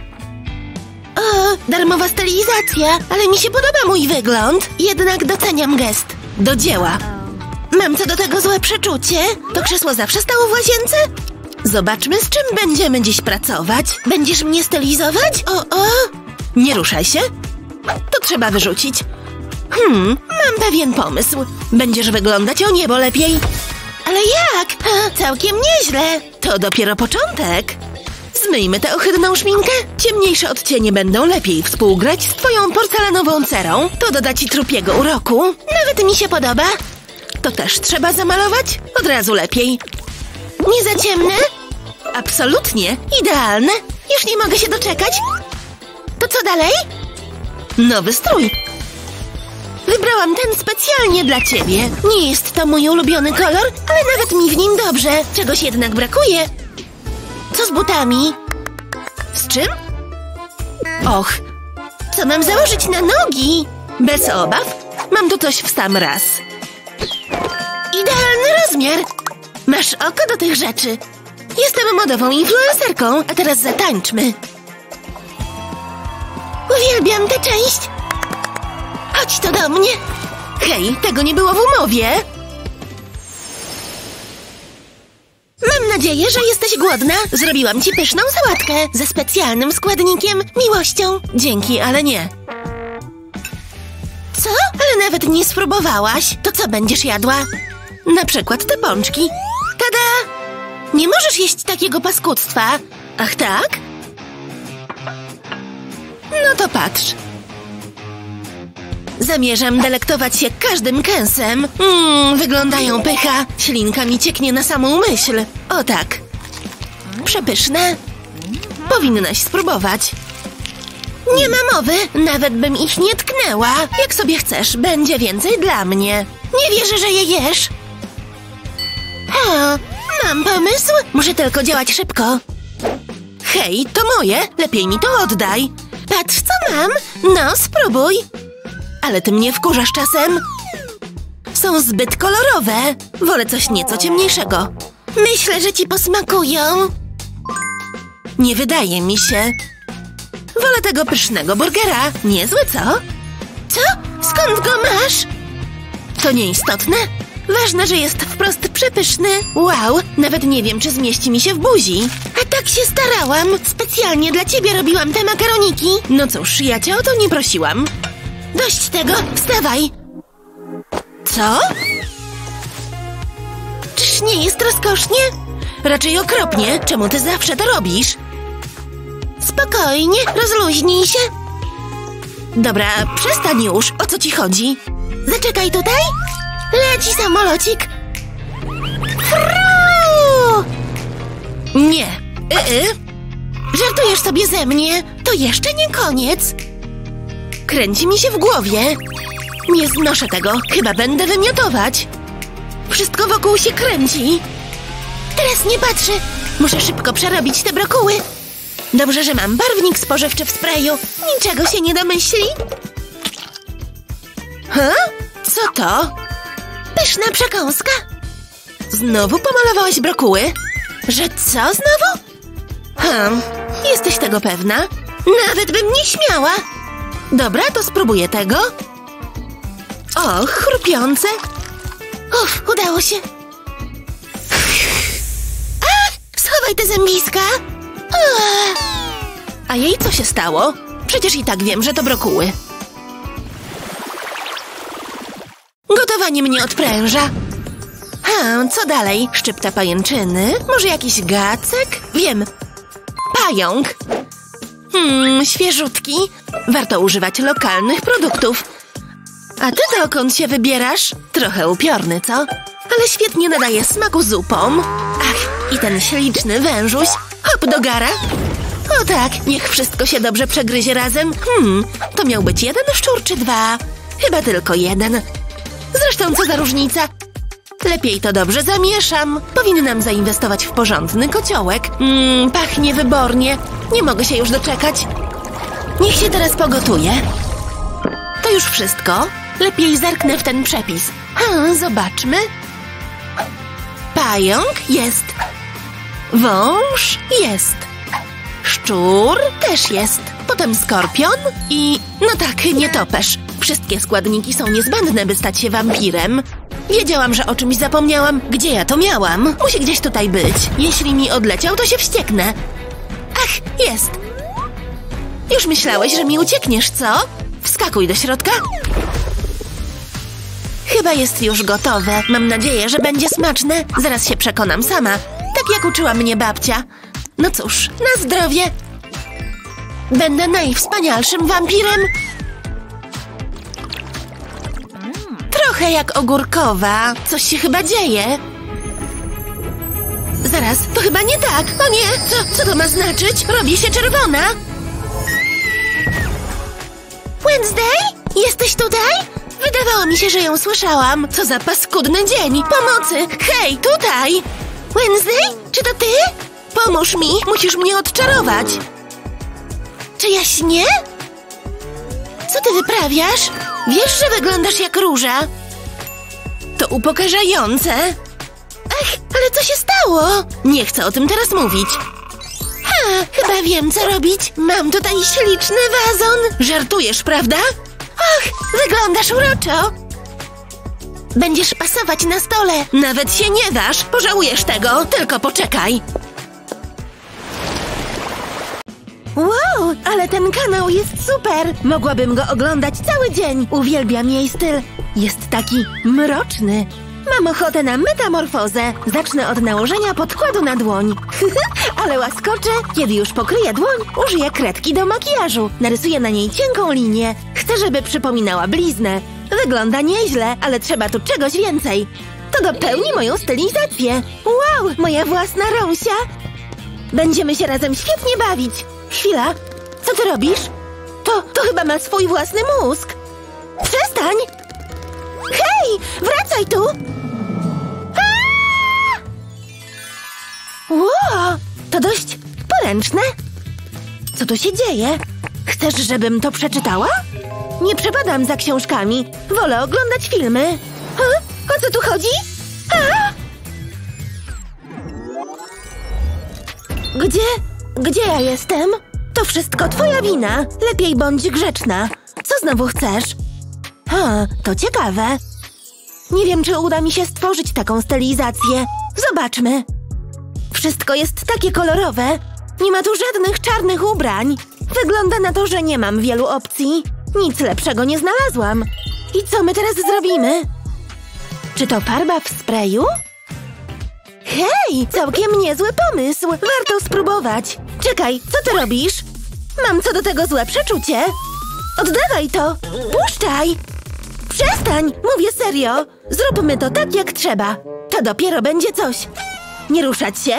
Darmowa stylizacja, ale mi się podoba mój wygląd. Jednak doceniam gest. Do dzieła. Mam co do tego złe przeczucie. To krzesło zawsze stało w łazience? Zobaczmy, z czym będziemy dziś pracować. Będziesz mnie stylizować? Nie ruszaj się. To trzeba wyrzucić. Mam pewien pomysł. Będziesz wyglądać o niebo lepiej. Ale jak? Całkiem nieźle. To dopiero początek. Zmyjmy tę ohydną szminkę. Ciemniejsze odcienie będą lepiej współgrać z twoją porcelanową cerą. To doda ci trupiego uroku. Nawet mi się podoba. To też trzeba zamalować? Od razu lepiej. Nie za ciemne? Absolutnie. Idealne. Już nie mogę się doczekać. To co dalej? Nowy strój. Wybrałam ten specjalnie dla ciebie. Nie jest to mój ulubiony kolor, ale nawet mi w nim dobrze. Czegoś jednak brakuje. Co z butami? Z czym? Co mam założyć na nogi? Bez obaw. Mam tu coś w sam raz. Idealny rozmiar. Masz oko do tych rzeczy. Jestem modową influencerką, a teraz zatańczmy. Uwielbiam tę część. Chodź to do mnie. Hej, tego nie było w umowie. Mam nadzieję, nadzieję, że jesteś głodna. Zrobiłam ci pyszną sałatkę ze specjalnym składnikiem, miłością. Dzięki, ale nie. Co? Ale nawet nie spróbowałaś. To co będziesz jadła? Na przykład te pączki. Tada! Nie możesz jeść takiego paskudztwa. Ach tak? No to patrz. Zamierzam delektować się każdym kęsem. Wyglądają pycha. Ślinka mi cieknie na samą myśl. O tak. Przepyszne. Powinnaś spróbować. Nie ma mowy, nawet bym ich nie tknęła. Jak sobie chcesz, będzie więcej dla mnie. Nie wierzę, że je jesz. Mam pomysł. Muszę tylko działać szybko. Hej, to moje. Lepiej mi to oddaj. Patrz, co mam. No, spróbuj. Ale ty mnie wkurzasz czasem. Są zbyt kolorowe. Wolę coś nieco ciemniejszego. Myślę, że ci posmakują. Nie wydaje mi się. Wolę tego pysznego burgera. Niezły, co? Co? Skąd go masz? To nieistotne. Ważne, że jest wprost przepyszny. Wow, nawet nie wiem, czy zmieści mi się w buzi. A tak się starałam. Specjalnie dla ciebie robiłam te makaroniki. No cóż, ja cię o to nie prosiłam. Dość tego, wstawaj. Co? Czyż nie jest rozkosznie? Raczej okropnie. Czemu ty zawsze to robisz? Spokojnie, rozluźnij się. Dobra, przestań już. O co ci chodzi? Zaczekaj tutaj. Leci samolocik. Fru! Nie. Żartujesz sobie ze mnie. To jeszcze nie koniec. Kręci mi się w głowie. Nie znoszę tego. Chyba będę wymiotować. Wszystko wokół się kręci. Teraz nie patrzę. Muszę szybko przerobić te brokuły. Dobrze, że mam barwnik spożywczy w sprayu. Niczego się nie domyśli. Co to? Pyszna przekąska. Znowu pomalowałaś brokuły? Że co znowu? Jesteś tego pewna? Nawet bym nie śmiała. Dobra, to spróbuję tego. O, chrupiące. Udało się. Schowaj te zębiska. A jej co się stało? Przecież i tak wiem, że to brokuły. Gotowanie mnie odpręża. Co dalej? Szczypta pajęczyny? Może jakiś gacek? Wiem. Pająk. Świeżutki. Warto używać lokalnych produktów. A ty dokąd się wybierasz? Trochę upiorny, co? Ale świetnie nadaje smaku zupom. Ach, i ten śliczny wężuś. Hop do gara. O tak, niech wszystko się dobrze przegryzie razem. To miał być jeden szczur czy dwa? Chyba tylko jeden. Zresztą co za różnica? Lepiej to dobrze zamieszam. Powinnam zainwestować w porządny kociołek. Pachnie wybornie. Nie mogę się już doczekać. Niech się teraz pogotuje. To już wszystko. Lepiej zerknę w ten przepis. Zobaczmy. Pająk jest. Wąż jest. Szczur też jest. Potem skorpion i... no tak, nietoperz. Wszystkie składniki są niezbędne, by stać się wampirem. Wiedziałam, że o czymś zapomniałam. Gdzie ja to miałam? Musi gdzieś tutaj być. Jeśli mi odleciał, to się wścieknę. Ach, jest. Już myślałeś, że mi uciekniesz, co? Wskakuj do środka. Chyba jest już gotowe. Mam nadzieję, że będzie smaczne. Zaraz się przekonam sama. Tak jak uczyła mnie babcia. No cóż, na zdrowie. Będę najwspanialszym wampirem. Trochę jak ogórkowa. Coś się chyba dzieje. Zaraz, to chyba nie tak. O nie, co to ma znaczyć? Robi się czerwona. Wednesday? Jesteś tutaj? Wydawało mi się, że ją słyszałam. Co za paskudny dzień. Pomocy. Hej, tutaj. Wednesday? Czy to ty? Pomóż mi. Musisz mnie odczarować. Czy ja śnię? Co ty wyprawiasz? Wiesz, że wyglądasz jak róża. To upokarzające. Ach, ale co się stało? Nie chcę o tym teraz mówić. Chyba wiem, co robić. Mam tutaj śliczny wazon. Żartujesz, prawda? Och, wyglądasz uroczo. Będziesz pasować na stole. Nawet się nie dasz, pożałujesz tego, tylko poczekaj. Wow, ale ten kanał jest super! Mogłabym go oglądać cały dzień. Uwielbiam jej styl. Jest taki mroczny. Mam ochotę na metamorfozę. Zacznę od nałożenia podkładu na dłoń. Ale łaskoczę. Kiedy już pokryję dłoń, użyję kredki do makijażu. Narysuję na niej cienką linię. Chcę, żeby przypominała bliznę. Wygląda nieźle, ale trzeba tu czegoś więcej. To dopełni moją stylizację. Wow, moja własna Rąsia. Będziemy się razem świetnie bawić. Chwila, co ty robisz? To chyba ma swój własny mózg. Przestań! Hej, wracaj tu! Wow, to dość poręczne. Co tu się dzieje? Chcesz, żebym to przeczytała? Nie przepadam za książkami. Wolę oglądać filmy. O co tu chodzi? Gdzie ja jestem? To wszystko twoja wina. Lepiej bądź grzeczna. Co znowu chcesz? To ciekawe. Nie wiem, czy uda mi się stworzyć taką stylizację. Zobaczmy. Wszystko jest takie kolorowe. Nie ma tu żadnych czarnych ubrań. Wygląda na to, że nie mam wielu opcji. Nic lepszego nie znalazłam. I co my teraz zrobimy? Czy to farba w sprayu? Hej, całkiem niezły pomysł. Warto spróbować. Czekaj, co ty robisz? Mam co do tego złe przeczucie. Oddawaj to. Puszczaj. Przestań, mówię serio. Zróbmy to tak, jak trzeba. To dopiero będzie coś. Nie ruszać się?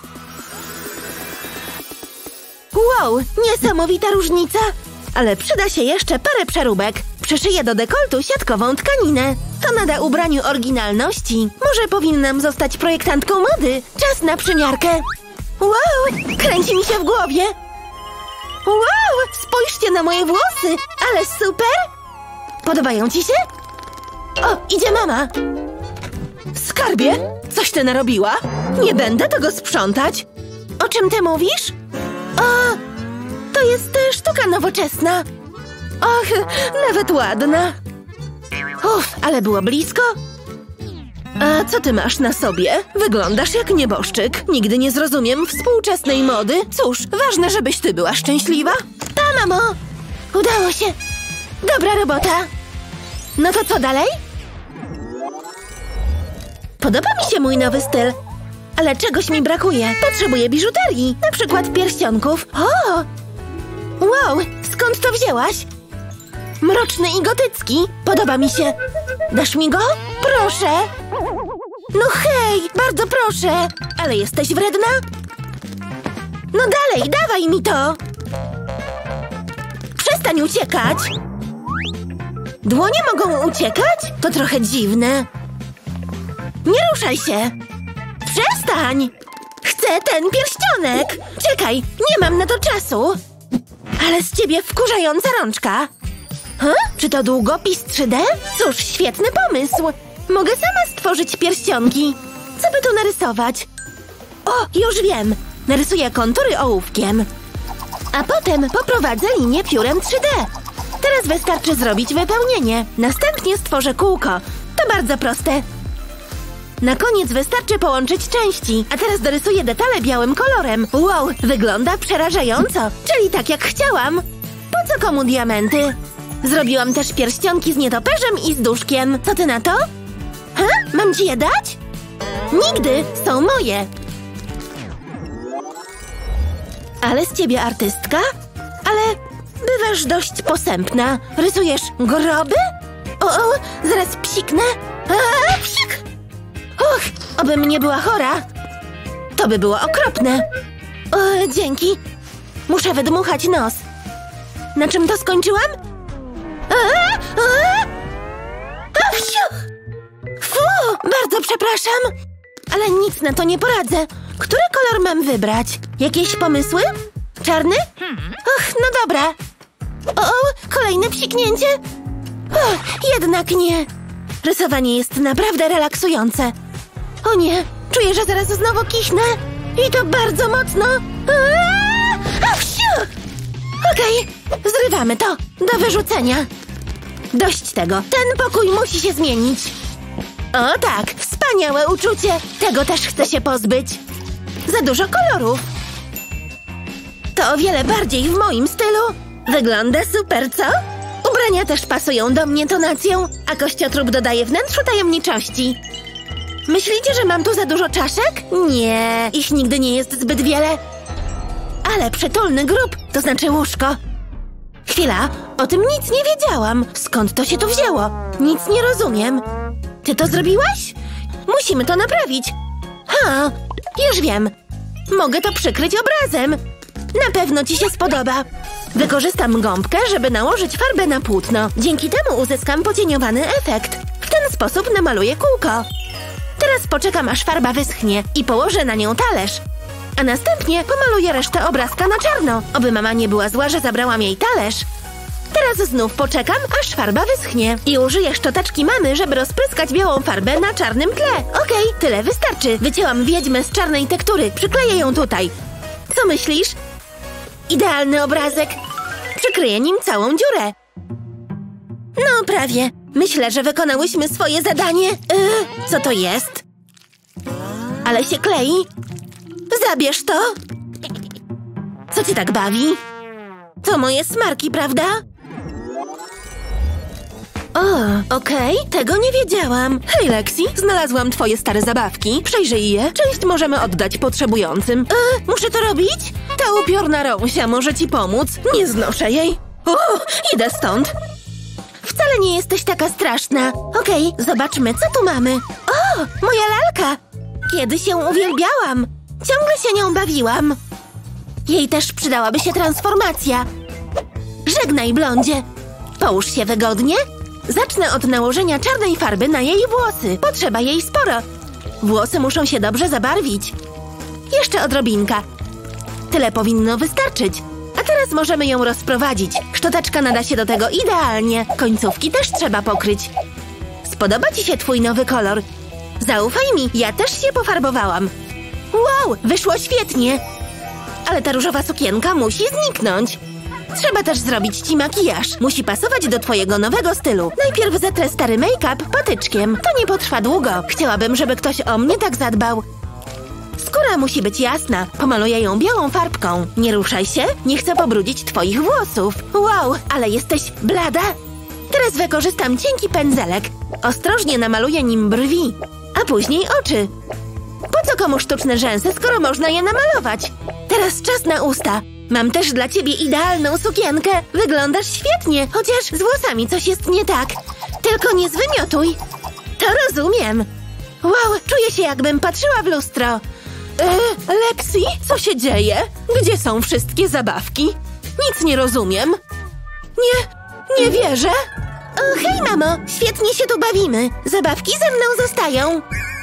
Wow, niesamowita różnica. Ale przyda się jeszcze parę przeróbek. Przyszyję do dekoltu siatkową tkaninę. To nada ubraniu oryginalności. Może powinnam zostać projektantką mody. Czas na przymiarkę. Wow, kręci mi się w głowie. Wow, spójrzcie na moje włosy. Ale super. Podobają ci się? O, idzie mama. Skarbie, coś ty narobiła? Nie będę tego sprzątać. O czym ty mówisz? O, to jest sztuka nowoczesna. Och, nawet ładna. Uff, ale było blisko. A co ty masz na sobie? Wyglądasz jak nieboszczyk. Nigdy nie zrozumiem współczesnej mody. Cóż, ważne, żebyś ty była szczęśliwa. Pa, mamo! Udało się. Dobra robota. No to co dalej? Podoba mi się mój nowy styl. Ale czegoś mi brakuje. Potrzebuję biżuterii. Na przykład pierścionków. O! Wow, skąd to wzięłaś? Mroczny i gotycki. Podoba mi się. Dasz mi go? Proszę. No hej, bardzo proszę. Ale jesteś wredna? No dalej, dawaj mi to. Przestań uciekać. Dłonie mogą uciekać? To trochę dziwne. Nie ruszaj się. Przestań. Chcę ten pierścionek. Czekaj, nie mam na to czasu. Ale z ciebie wkurzająca rączka. Czy to długopis 3D? Cóż, świetny pomysł. Mogę sama stworzyć pierścionki. Co by tu narysować? O, już wiem. Narysuję kontury ołówkiem. A potem poprowadzę linię piórem 3D. Teraz wystarczy zrobić wypełnienie. Następnie stworzę kółko. To bardzo proste. Na koniec wystarczy połączyć części. A teraz dorysuję detale białym kolorem. Wow, wygląda przerażająco. Czyli tak jak chciałam. Po co komu diamenty? Zrobiłam też pierścionki z nietoperzem i z duszkiem. Co ty na to? Mam ci je dać? Nigdy, są moje. Ale z ciebie artystka? Ale bywasz dość posępna. Rysujesz groby? O, zaraz psiknę. Psik! Och, obym nie była chora. To by było okropne. Dzięki. Muszę wydmuchać nos. Na czym to skończyłam? Fu, bardzo przepraszam. Ale nic na to nie poradzę. Który kolor mam wybrać? Jakieś pomysły? Czarny? Och, no dobra. O, kolejne psiknięcie. Jednak nie. Rysowanie jest naprawdę relaksujące. O nie, czuję, że zaraz znowu kichnę. I to bardzo mocno. Okej, zrywamy to. Do wyrzucenia. Dość tego. Ten pokój musi się zmienić. O tak, wspaniałe uczucie. Tego też chcę się pozbyć. Za dużo kolorów. To o wiele bardziej w moim stylu. Wygląda super, co? Ubrania też pasują do mnie tonacją, a kościotrup dodaje wnętrzu tajemniczości. Myślicie, że mam tu za dużo czaszek? Nie, ich nigdy nie jest zbyt wiele. Ale przytulny grób, to znaczy łóżko. Chwila, o tym nic nie wiedziałam. Skąd to się tu wzięło? Nic nie rozumiem. Ty to zrobiłaś? Musimy to naprawić. Ha, już wiem. Mogę to przykryć obrazem. Na pewno ci się spodoba. Wykorzystam gąbkę, żeby nałożyć farbę na płótno. Dzięki temu uzyskam pocieniowany efekt. W ten sposób namaluję kółko. Teraz poczekam, aż farba wyschnie i położę na nią talerz. A następnie pomaluję resztę obrazka na czarno. Oby mama nie była zła, że zabrałam jej talerz. Teraz znów poczekam, aż farba wyschnie. I użyję szczoteczki mamy, żeby rozpryskać białą farbę na czarnym tle. Okej, tyle wystarczy. Wycięłam wiedźmę z czarnej tektury. Przykleję ją tutaj. Co myślisz? Idealny obrazek. Przykryję nim całą dziurę. No prawie. Myślę, że wykonałyśmy swoje zadanie. Co to jest? Ale się klei. Zabierz to. Co cię tak bawi? To moje smarki, prawda? O, okej, tego nie wiedziałam. Hej, Lexi, znalazłam twoje stare zabawki. Przejrzyj je. Część możemy oddać potrzebującym. Muszę to robić? Ta upiorna Rąsia może ci pomóc. Nie znoszę jej. O, idę stąd. Wcale nie jesteś taka straszna. Okej, zobaczmy, co tu mamy. O, moja lalka. Kiedyś ją uwielbiałam. Ciągle się nią bawiłam. Jej też przydałaby się transformacja. Żegnaj, blondzie. Połóż się wygodnie. Zacznę od nałożenia czarnej farby na jej włosy. Potrzeba jej sporo. Włosy muszą się dobrze zabarwić. Jeszcze odrobinka. Tyle powinno wystarczyć. A teraz możemy ją rozprowadzić. Szczoteczka nada się do tego idealnie. Końcówki też trzeba pokryć. Spodoba ci się twój nowy kolor? Zaufaj mi, ja też się pofarbowałam. Wow, wyszło świetnie. Ale ta różowa sukienka musi zniknąć. Trzeba też zrobić ci makijaż. Musi pasować do twojego nowego stylu. Najpierw zetrę stary make-up patyczkiem. To nie potrwa długo. Chciałabym, żeby ktoś o mnie tak zadbał. Skóra musi być jasna. Pomaluję ją białą farbką. Nie ruszaj się, nie chcę pobrudzić twoich włosów. Wow, ale jesteś blada. Teraz wykorzystam cienki pędzelek. Ostrożnie namaluję nim brwi, a później oczy. Po co komu sztuczne rzęsy, skoro można je namalować? Teraz czas na usta. Mam też dla ciebie idealną sukienkę. Wyglądasz świetnie, chociaż z włosami coś jest nie tak. Tylko nie zwymiotuj. To rozumiem. Wow, czuję się, jakbym patrzyła w lustro. Lexi, co się dzieje? Gdzie są wszystkie zabawki? Nic nie rozumiem. Nie wierzę. O, hej, mamo, świetnie się tu bawimy. Zabawki ze mną zostają.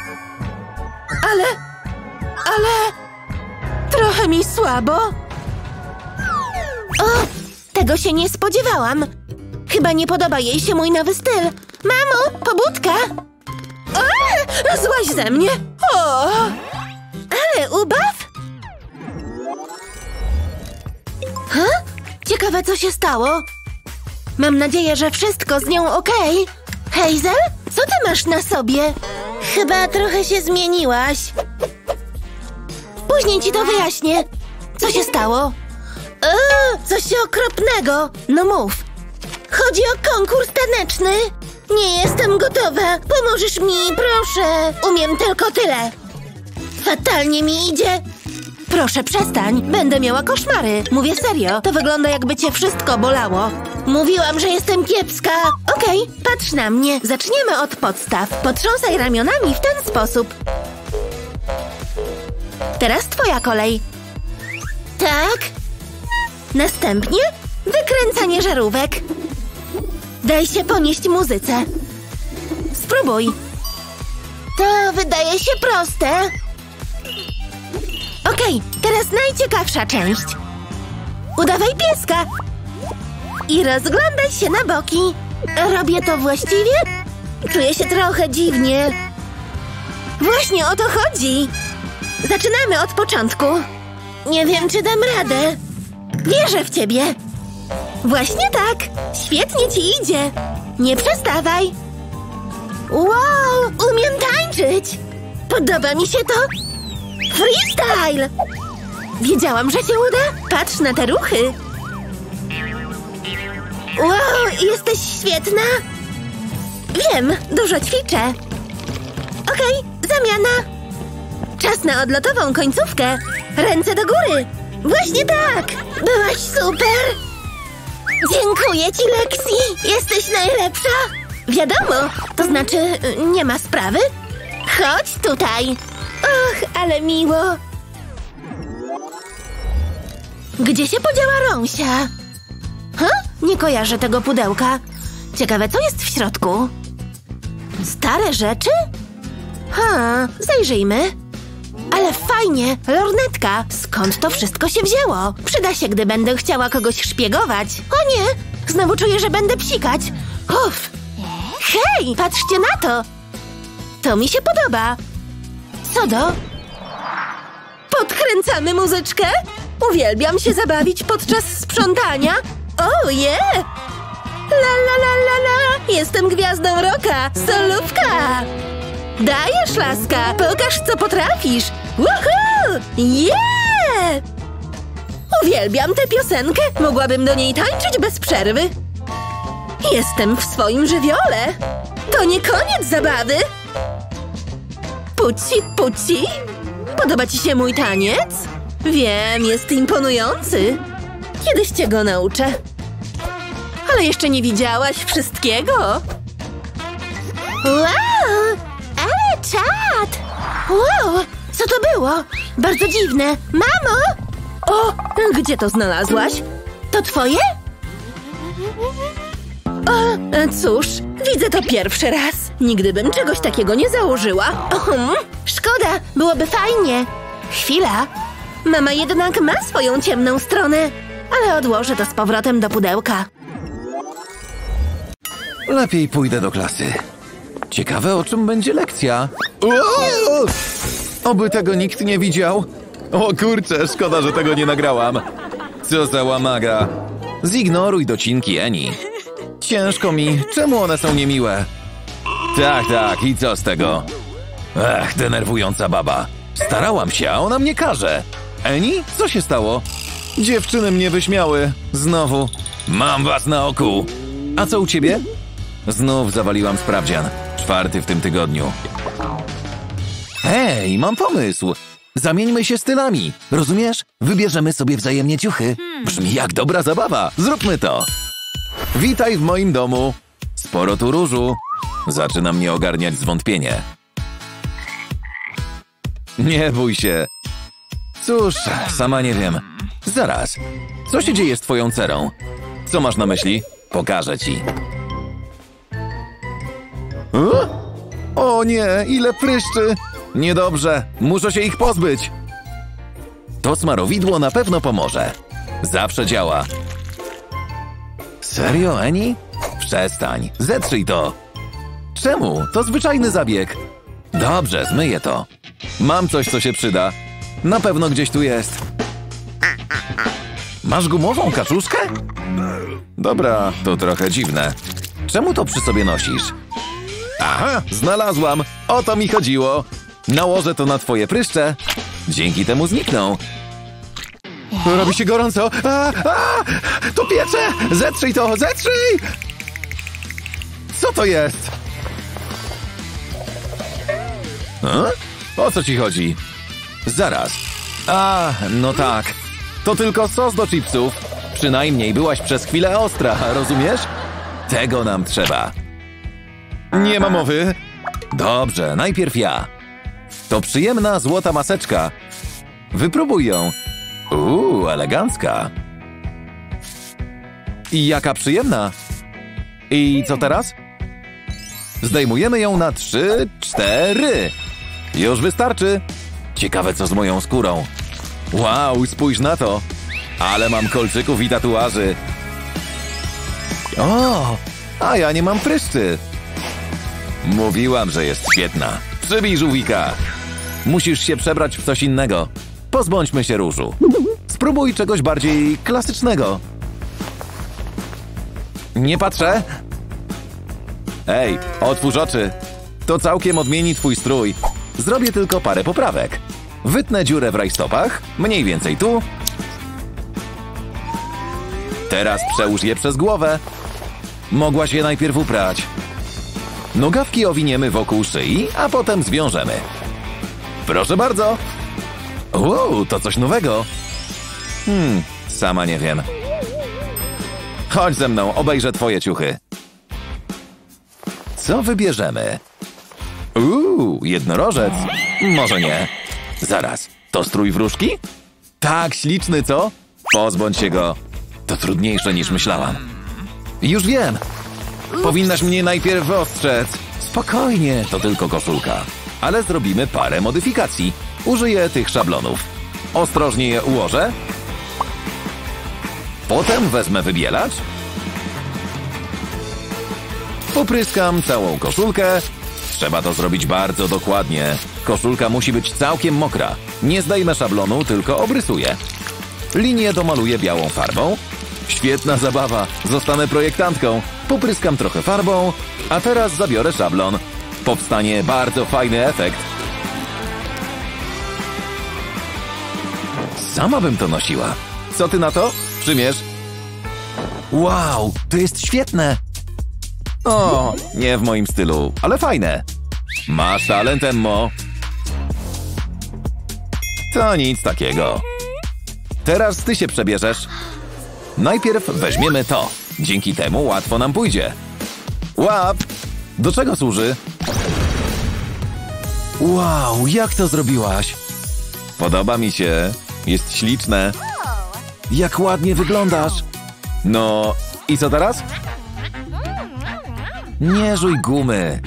Ale... Trochę mi słabo. O, tego się nie spodziewałam. Chyba nie podoba jej się mój nowy styl. Mamo, pobudka. Złaź ze mnie. O, ale ubaw. Ciekawe, co się stało. Mam nadzieję, że wszystko z nią okej. Hazel, co ty masz na sobie? Chyba trochę się zmieniłaś. Później ci to wyjaśnię. Co się stało? Coś okropnego. No mów. Chodzi o konkurs taneczny. Nie jestem gotowa. Pomożesz mi, proszę. Umiem tylko tyle. Fatalnie mi idzie. Proszę, przestań. Będę miała koszmary. Mówię serio. To wygląda, jakby cię wszystko bolało. Mówiłam, że jestem kiepska. Okej, patrz na mnie. Zaczniemy od podstaw. Potrząsaj ramionami w ten sposób. Teraz twoja kolej. Tak. Następnie wykręcanie żarówek. Daj się ponieść muzyce. Spróbuj. To wydaje się proste. Okej, teraz najciekawsza część. Udawaj pieska. I rozglądaj się na boki. Robię to właściwie? Czuję się trochę dziwnie. Właśnie o to chodzi. Zaczynamy od początku. Nie wiem, czy dam radę. Wierzę w ciebie. Właśnie tak. Świetnie ci idzie. Nie przestawaj. Wow, umiem tańczyć! Podoba mi się to! Freestyle! Wiedziałam, że się uda. Patrz na te ruchy. Wow, jesteś świetna! Wiem, dużo ćwiczę. Okej, zamiana. Czas na odlotową końcówkę. Ręce do góry. Właśnie tak! Byłaś super! Dziękuję ci, Lexi! Jesteś najlepsza! Wiadomo, to znaczy nie ma sprawy. Chodź tutaj! Och, ale miło! Gdzie się podziała Rąsia? Nie kojarzę tego pudełka. Ciekawe, co jest w środku? Stare rzeczy? Zajrzyjmy. Ale fajnie, lornetka. Skąd to wszystko się wzięło? Przyda się, gdy będę chciała kogoś szpiegować. O nie, znowu czuję, że będę psikać. Uff. Hej, patrzcie na to. To mi się podoba. Co do? Podkręcamy muzyczkę? Uwielbiam się zabawić podczas sprzątania. Oh yeah! La la la la la! Jestem gwiazdą rocka! Solówka! Dajesz, laska! Pokaż, co potrafisz! Woohoo! Yeah! Uwielbiam tę piosenkę! Mogłabym do niej tańczyć bez przerwy. Jestem w swoim żywiole! To nie koniec zabawy! Puci, puci! Podoba ci się mój taniec? Wiem, jest imponujący. Kiedyś cię go nauczę. Ale jeszcze nie widziałaś wszystkiego. Wow! Ale czad! Wow, co to było? Bardzo dziwne. Mamo! O, gdzie to znalazłaś? To twoje? O, cóż, widzę to pierwszy raz. Nigdy bym czegoś takiego nie założyła. Szkoda, byłoby fajnie. Chwila. Mama jednak ma swoją ciemną stronę, ale odłożę to z powrotem do pudełka. Lepiej pójdę do klasy. Ciekawe, o czym będzie lekcja. Uuu! Oby tego nikt nie widział. O kurczę, szkoda, że tego nie nagrałam. Co za łamaga. Zignoruj docinki Eni. Ciężko mi, czemu one są niemiłe? Tak, i co z tego? Ech, denerwująca baba. Starałam się, a ona mnie karze. Eni, co się stało? Dziewczyny mnie wyśmiały. Znowu. Mam was na oku. A co u ciebie? Znów zawaliłam sprawdzian. 4. w tym tygodniu. Hej, mam pomysł. Zamieńmy się stylami. Rozumiesz? Wybierzemy sobie wzajemnie ciuchy. Brzmi jak dobra zabawa. Zróbmy to. Witaj w moim domu. Sporo tu różu. Zaczyna mnie ogarniać zwątpienie. Nie bój się. Cóż, sama nie wiem. Zaraz. Co się dzieje z twoją cerą? Co masz na myśli? Pokażę ci. O nie, ile pryszczy! Niedobrze, muszę się ich pozbyć. To smarowidło na pewno pomoże. Zawsze działa. Serio, Eni? Przestań, zetrzyj to. Czemu? To zwyczajny zabieg. Dobrze, zmyję to. Mam coś, co się przyda. Na pewno gdzieś tu jest. Masz gumową kaczuszkę? Dobra, to trochę dziwne. Czemu to przy sobie nosisz? Aha, znalazłam. O to mi chodziło. Nałożę to na twoje pryszcze. Dzięki temu znikną. Robi się gorąco. To piecze! Zetrzyj to, zetrzyj! Co to jest? O co ci chodzi? Zaraz. No tak. To tylko sos do chipsów. Przynajmniej byłaś przez chwilę ostra, rozumiesz? Tego nam trzeba. Nie ma mowy. Dobrze, najpierw ja. To przyjemna złota maseczka. Wypróbuj ją. Elegancka. I jaka przyjemna. I co teraz? Zdejmujemy ją na 3, 4. Już wystarczy. Ciekawe, co z moją skórą. Wow, spójrz na to. Ale mam kolczyków i tatuaży. O, a ja nie mam pryszczy. Mówiłam, że jest świetna. Przybij żółwika. Musisz się przebrać w coś innego. Pozbądźmy się różu. Spróbuj czegoś bardziej klasycznego. Nie patrzę. Ej, otwórz oczy. To całkiem odmieni twój strój. Zrobię tylko parę poprawek. Wytnę dziurę w rajstopach, mniej więcej tu. Teraz przełóż je przez głowę. Mogłaś je najpierw uprać. Nogawki owiniemy wokół szyi, a potem zwiążemy. Proszę bardzo. To coś nowego. Sama nie wiem. Chodź ze mną, obejrzę twoje ciuchy. Co wybierzemy? Jednorożec. Może nie. Zaraz, to strój wróżki? Tak śliczny, co? Pozbądź się go. To trudniejsze niż myślałam. Już wiem. Powinnaś mnie najpierw ostrzec. Spokojnie, to tylko koszulka. Ale zrobimy parę modyfikacji. Użyję tych szablonów. Ostrożnie je ułożę. Potem wezmę wybielacz. Popryskam całą koszulkę. Trzeba to zrobić bardzo dokładnie. Koszulka musi być całkiem mokra. Nie zdejmę szablonu, tylko obrysuję. Linię domaluję białą farbą. Świetna zabawa. Zostanę projektantką. Popryskam trochę farbą, a teraz zabiorę szablon. Powstanie bardzo fajny efekt. Sama bym to nosiła. Co ty na to? Przymierz. Wow, to jest świetne. O, nie w moim stylu, ale fajne. Masz talent, Emmo. To nic takiego. Teraz ty się przebierzesz. Najpierw weźmiemy to. Dzięki temu łatwo nam pójdzie. Łap! Do czego służy? Wow, jak to zrobiłaś? Podoba mi się. Jest śliczne. Jak ładnie wyglądasz. No, i co teraz? Nie żuj gumy.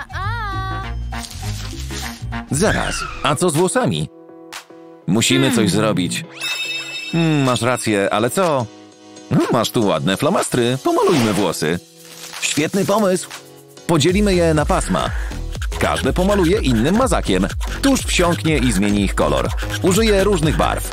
Zaraz, a co z włosami? Musimy coś zrobić. Masz rację, ale co? Masz tu ładne flamastry, pomalujmy włosy. Świetny pomysł. Podzielimy je na pasma. Każde pomaluje innym mazakiem. Tuż wsiąknie i zmieni ich kolor. Użyję różnych barw.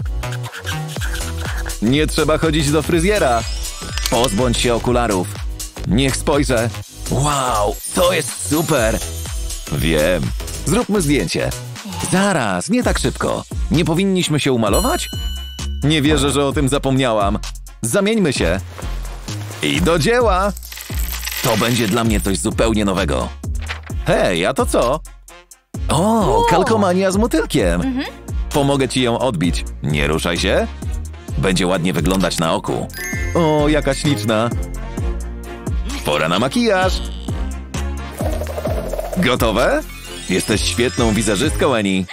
Nie trzeba chodzić do fryzjera. Pozbądź się okularów. Niech spojrzę. Wow, to jest super. Wiem. Zróbmy zdjęcie. Zaraz, nie tak szybko. Nie powinniśmy się umalować? Nie wierzę, że o tym zapomniałam. Zamieńmy się. I do dzieła. To będzie dla mnie coś zupełnie nowego. Hej, a to co? O, kalkomania z motylkiem. Pomogę ci ją odbić. Nie ruszaj się. Będzie ładnie wyglądać na oku. O, jaka śliczna. Pora na makijaż. Gotowe? Jesteś świetną wizerzystką, Annie.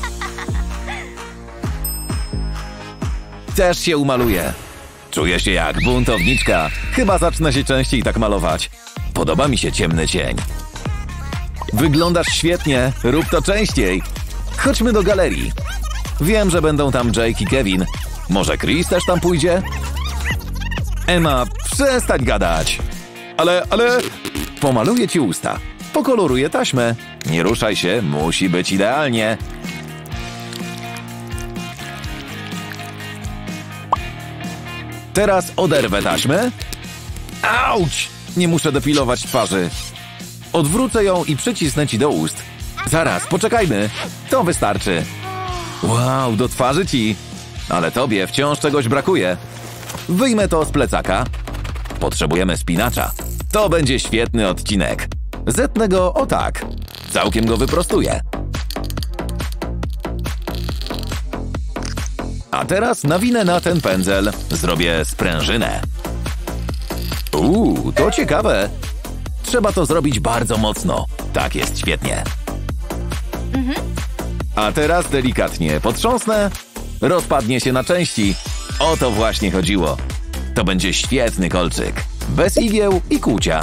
Też się umaluję. Czuję się jak buntowniczka. Chyba zacznę się częściej tak malować. Podoba mi się ciemny cień. Wyglądasz świetnie. Rób to częściej. Chodźmy do galerii. Wiem, że będą tam Jake i Kevin. Może Chris też tam pójdzie? Emma, przestań gadać. Ale... Pomaluję ci usta. Pokoloruję taśmę. Nie ruszaj się, musi być idealnie. Teraz oderwę taśmę. Auć! Nie muszę depilować twarzy. Odwrócę ją i przycisnę ci do ust. Zaraz, poczekajmy. To wystarczy. Wow, do twarzy ci. Ale tobie wciąż czegoś brakuje. Wyjmę to z plecaka. Potrzebujemy spinacza. To będzie świetny odcinek. Zetnę go o tak. Całkiem go wyprostuję. A teraz nawinę na ten pędzel. Zrobię sprężynę. To ciekawe. Trzeba to zrobić bardzo mocno. Tak jest świetnie. A teraz delikatnie potrząsnę. Rozpadnie się na części. O to właśnie chodziło. To będzie świetny kolczyk. Bez igieł i kłucia.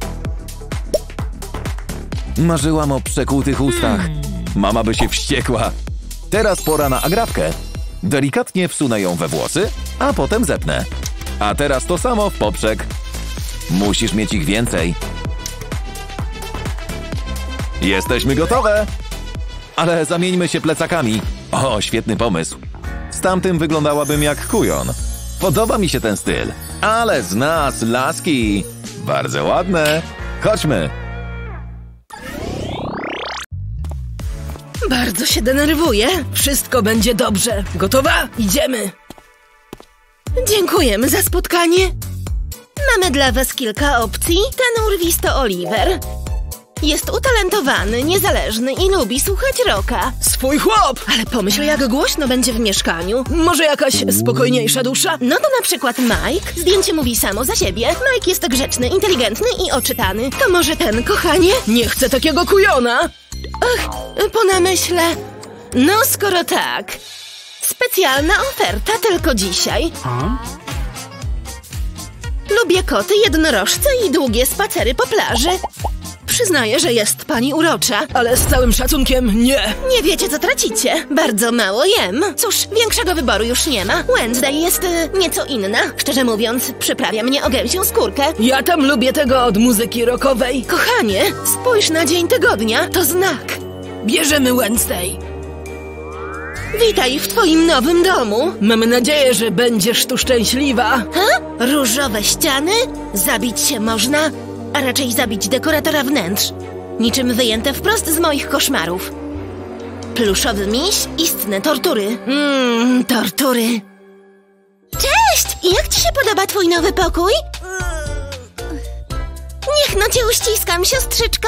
Marzyłam o przekłutych ustach. Mama by się wściekła. Teraz pora na agrafkę. Delikatnie wsunę ją we włosy, a potem zepnę. A teraz to samo w poprzek. Musisz mieć ich więcej. Jesteśmy gotowe. Ale zamieńmy się plecakami. O, świetny pomysł. Z tamtym wyglądałabym jak kujon. Podoba mi się ten styl. Ale z nas laski. Bardzo ładne. Chodźmy. Bardzo się denerwuję. Wszystko będzie dobrze. Gotowa? Idziemy. Dziękujemy za spotkanie. Mamy dla was kilka opcji. Ten urwisty Oliver jest utalentowany, niezależny i lubi słuchać rocka. Swój chłop! Ale pomyśl, jak głośno będzie w mieszkaniu. Może jakaś spokojniejsza dusza? No to na przykład Mike. Zdjęcie mówi samo za siebie. Mike jest grzeczny, inteligentny i oczytany. To może ten, kochanie? Nie chcę takiego kujona! Ach, po namyśle. No, skoro tak. Specjalna oferta tylko dzisiaj. Lubię koty, jednorożce i długie spacery po plaży. Przyznaję, że jest pani urocza. Ale z całym szacunkiem nie. Nie wiecie, co tracicie. Bardzo mało jem. Cóż, większego wyboru już nie ma. Wednesday jest nieco inna. Szczerze mówiąc, przyprawia mnie o gęsią skórkę. Ja tam lubię tego od muzyki rockowej. Kochanie, spójrz na dzień tygodnia. To znak. Bierzemy Wednesday. Witaj w twoim nowym domu. Mamy nadzieję, że będziesz tu szczęśliwa. Ha? Różowe ściany? Zabić się można, a raczej zabić dekoratora wnętrz. Niczym wyjęte wprost z moich koszmarów. Pluszowy miś, istne tortury. Tortury. Cześć! Jak ci się podoba twój nowy pokój? Niech no cię uściskam, siostrzyczko.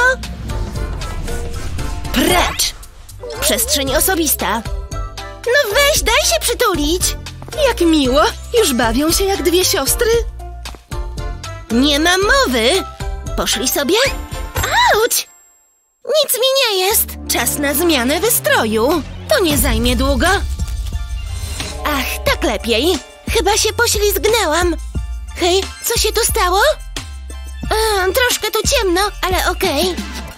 Precz! Przestrzeń osobista. No weź, daj się przytulić. Jak miło. Już bawią się jak dwie siostry. Nie ma mowy. Poszli sobie? Auć! Nic mi nie jest. Czas na zmianę wystroju. To nie zajmie długo. Ach, tak lepiej. Chyba się poślizgnęłam. Hej, co się tu stało? Troszkę tu ciemno, ale okej.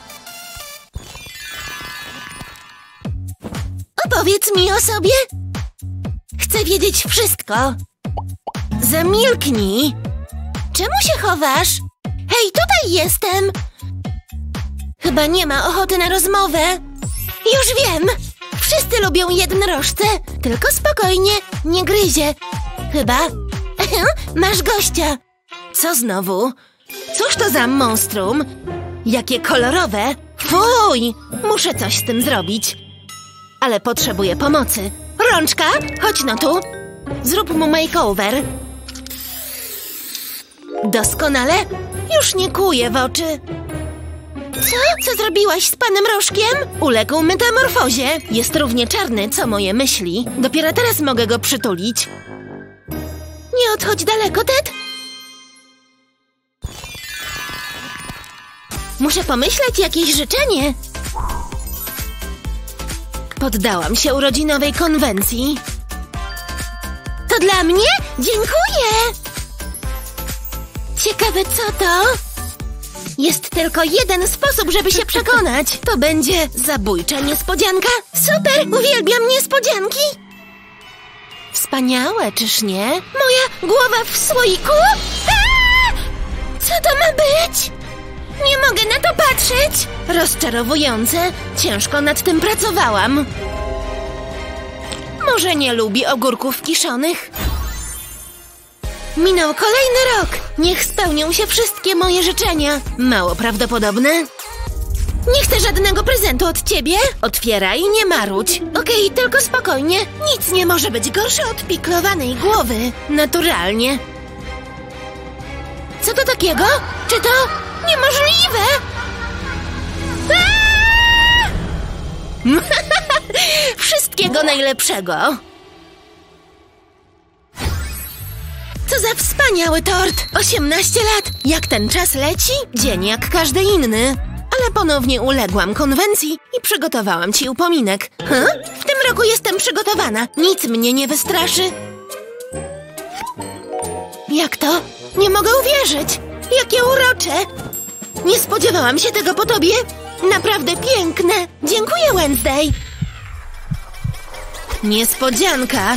Opowiedz mi o sobie. Chcę wiedzieć wszystko. Zamilknij. Czemu się chowasz? Hej, tutaj jestem. Chyba nie ma ochoty na rozmowę. Już wiem. Wszyscy lubią jednorożce. Tylko spokojnie, nie gryzie. Chyba. Masz gościa. Co znowu? Cóż to za monstrum? Jakie kolorowe. Fuj! Muszę coś z tym zrobić. Ale potrzebuję pomocy. Rączka, chodź no tu. Zrób mu makeover. Doskonale. Już nie kuje w oczy. Co zrobiłaś z panem Rożkiem? Uległ metamorfozie. Jest równie czarny, co moje myśli. Dopiero teraz mogę go przytulić. Nie odchodź daleko, Ted. Muszę pomyśleć jakieś życzenie. Poddałam się urodzinowej konwencji. To dla mnie? Dziękuję! Ciekawe, co to? Jest tylko jeden sposób, żeby się przekonać. To będzie zabójcza niespodzianka. Super! Uwielbiam niespodzianki! Wspaniałe, czyż nie? Moja głowa w słoiku? Aaa! Co to ma być? Nie mogę na to patrzeć! Rozczarowujące. Ciężko nad tym pracowałam. Może nie lubi ogórków kiszonych? Minął kolejny rok. Niech spełnią się wszystkie moje życzenia. Mało prawdopodobne. Nie chcę żadnego prezentu od ciebie. Otwieraj, nie marudź. Okej, tylko spokojnie. Nic nie może być gorsze od piklowanej głowy. Naturalnie. Co to takiego? Czy to niemożliwe? Wszystkiego najlepszego. Co za wspaniały tort! 18 lat! Jak ten czas leci? Dzień jak każdy inny. Ale ponownie uległam konwencji i przygotowałam ci upominek. W tym roku jestem przygotowana. Nic mnie nie wystraszy. Jak to? Nie mogę uwierzyć! Jakie urocze! Nie spodziewałam się tego po tobie. Naprawdę piękne. Dziękuję, Wednesday. Niespodzianka.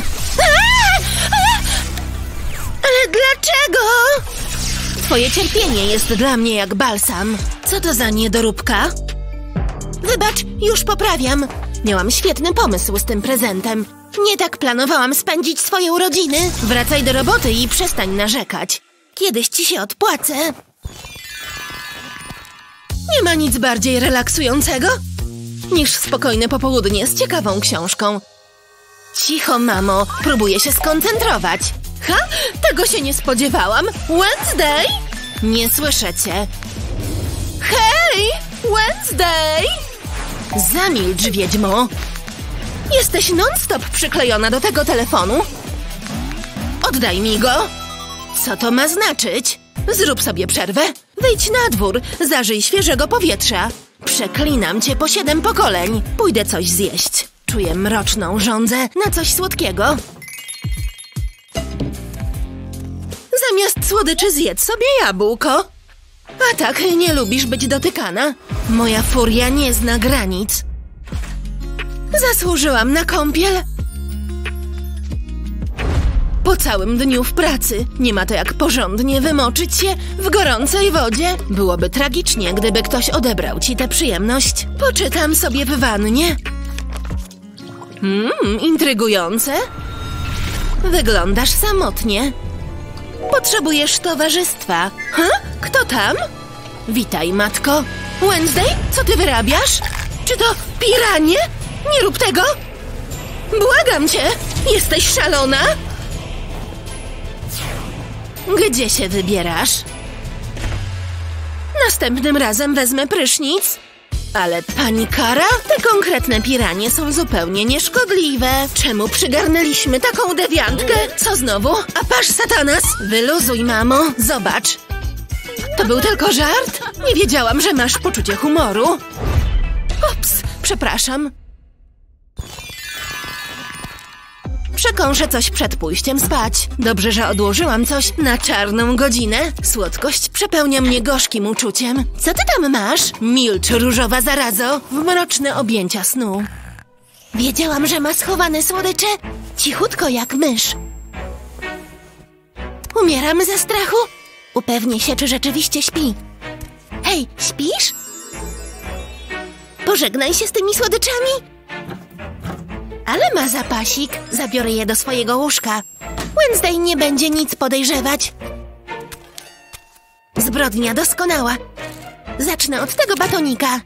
Ale dlaczego? Twoje cierpienie jest dla mnie jak balsam. Co to za niedoróbka? Wybacz, już poprawiam. Miałam świetny pomysł z tym prezentem. Nie tak planowałam spędzić swoje urodziny. Wracaj do roboty i przestań narzekać. Kiedyś ci się odpłacę. Nie ma nic bardziej relaksującego? niż spokojne popołudnie z ciekawą książką. Cicho, mamo, próbuję się skoncentrować. Ha? Tego się nie spodziewałam. Wednesday? Nie słyszę cię. Hej! Wednesday! Zamilcz, wiedźmo. Jesteś non-stop przyklejona do tego telefonu. Oddaj mi go. Co to ma znaczyć? Zrób sobie przerwę. Wyjdź na dwór, zażyj świeżego powietrza. Przeklinam cię po 7 pokoleń. Pójdę coś zjeść. Czuję mroczną żądzę na coś słodkiego. Zamiast słodyczy zjedz sobie jabłko. A tak, nie lubisz być dotykana. Moja furia nie zna granic. Zasłużyłam na kąpiel. Po całym dniu w pracy nie ma to jak porządnie wymoczyć się w gorącej wodzie. Byłoby tragicznie, gdyby ktoś odebrał ci tę przyjemność. Poczytam sobie w wannie. Intrygujące. Wyglądasz samotnie. Potrzebujesz towarzystwa. Kto tam? Witaj, matko. Wednesday, co ty wyrabiasz? Czy to piranie? Nie rób tego! Błagam cię! Jesteś szalona? Gdzie się wybierasz? Następnym razem wezmę prysznic. Ale pani Kara? Te konkretne piranie są zupełnie nieszkodliwe. Czemu przygarnęliśmy taką dewiantkę? Co znowu? A patrz, Satanas! Wyluzuj, mamo. Zobacz. To był tylko żart? Nie wiedziałam, że masz poczucie humoru. Ups, przepraszam. Przekąszę coś przed pójściem spać. Dobrze, że odłożyłam coś na czarną godzinę. Słodkość przepełnia mnie gorzkim uczuciem. Co ty tam masz? Milcz, różowa zarazo, w mroczne objęcia snu. Wiedziałam, że ma schowane słodycze. Cichutko jak mysz. Umieram ze strachu. Upewnię się, czy rzeczywiście śpi. Hej, śpisz? Pożegnaj się z tymi słodyczami. Ale ma zapasik. Zabiorę je do swojego łóżka. Wednesday nie będzie nic podejrzewać. Zbrodnia doskonała. Zacznę od tego batonika.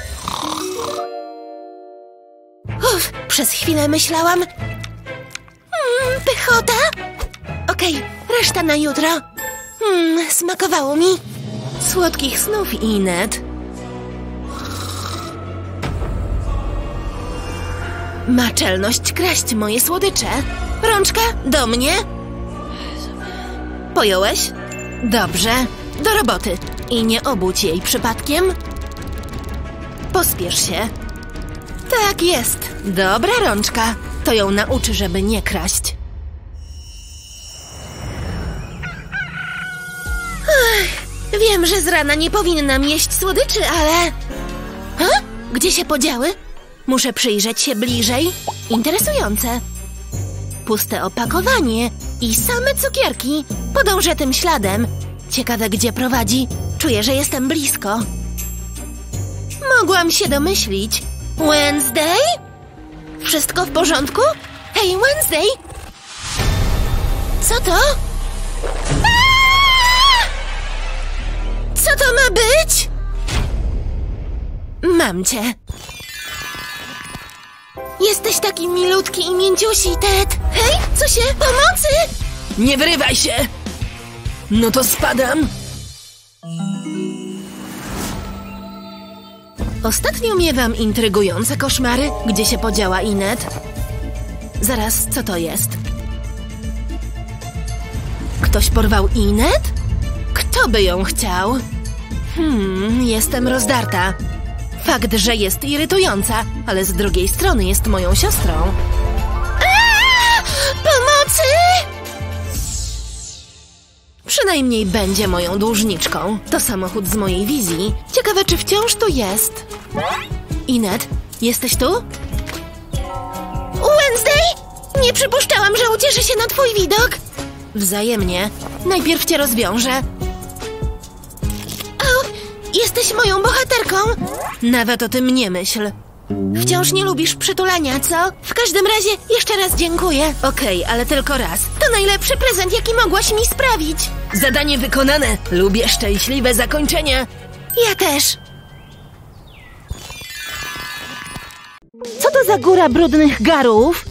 Przez chwilę myślałam... pychota. Okej, reszta na jutro. Smakowało mi. Słodkich snów, Inet. Ma czelność kraść moje słodycze. Rączka, do mnie. Pojąłeś? Dobrze, do roboty. I nie obudź jej przypadkiem. Pospiesz się. Tak jest. Dobra rączka. To ją nauczy, żeby nie kraść. Wiem, że z rana nie powinnam jeść słodyczy, ale... Gdzie się podziały? Muszę przyjrzeć się bliżej. Interesujące. Puste opakowanie i same cukierki. Podążę tym śladem. Ciekawe, gdzie prowadzi. Czuję, że jestem blisko. Mogłam się domyślić. Wednesday? Wszystko w porządku? Hej, Wednesday! Co to? Co to ma być? Mam cię. Jesteś taki milutki i mięciusi, Ted. Hej, co się? Pomocy! Nie wyrywaj się! No to spadam. Ostatnio miewam intrygujące koszmary. Gdzie się podziała Inet? Zaraz, co to jest? Ktoś porwał Inet? Kto by ją chciał? Jestem rozdarta. Fakt, że jest irytująca, ale z drugiej strony jest moją siostrą. Pomocy! Przynajmniej będzie moją dłużniczką. To samochód z mojej wizji. Ciekawe, czy wciąż tu jest. Inet, jesteś tu? Wednesday? Nie przypuszczałam, że ucieszę się na twój widok. Wzajemnie. Najpierw cię rozwiążę. Jesteś moją bohaterką? Nawet o tym nie myśl. Wciąż nie lubisz przytulania, co? W każdym razie jeszcze raz dziękuję. Okej, ale tylko raz. To najlepszy prezent, jaki mogłaś mi sprawić. Zadanie wykonane. Lubię szczęśliwe zakończenia. Ja też. Co to za góra brudnych garów?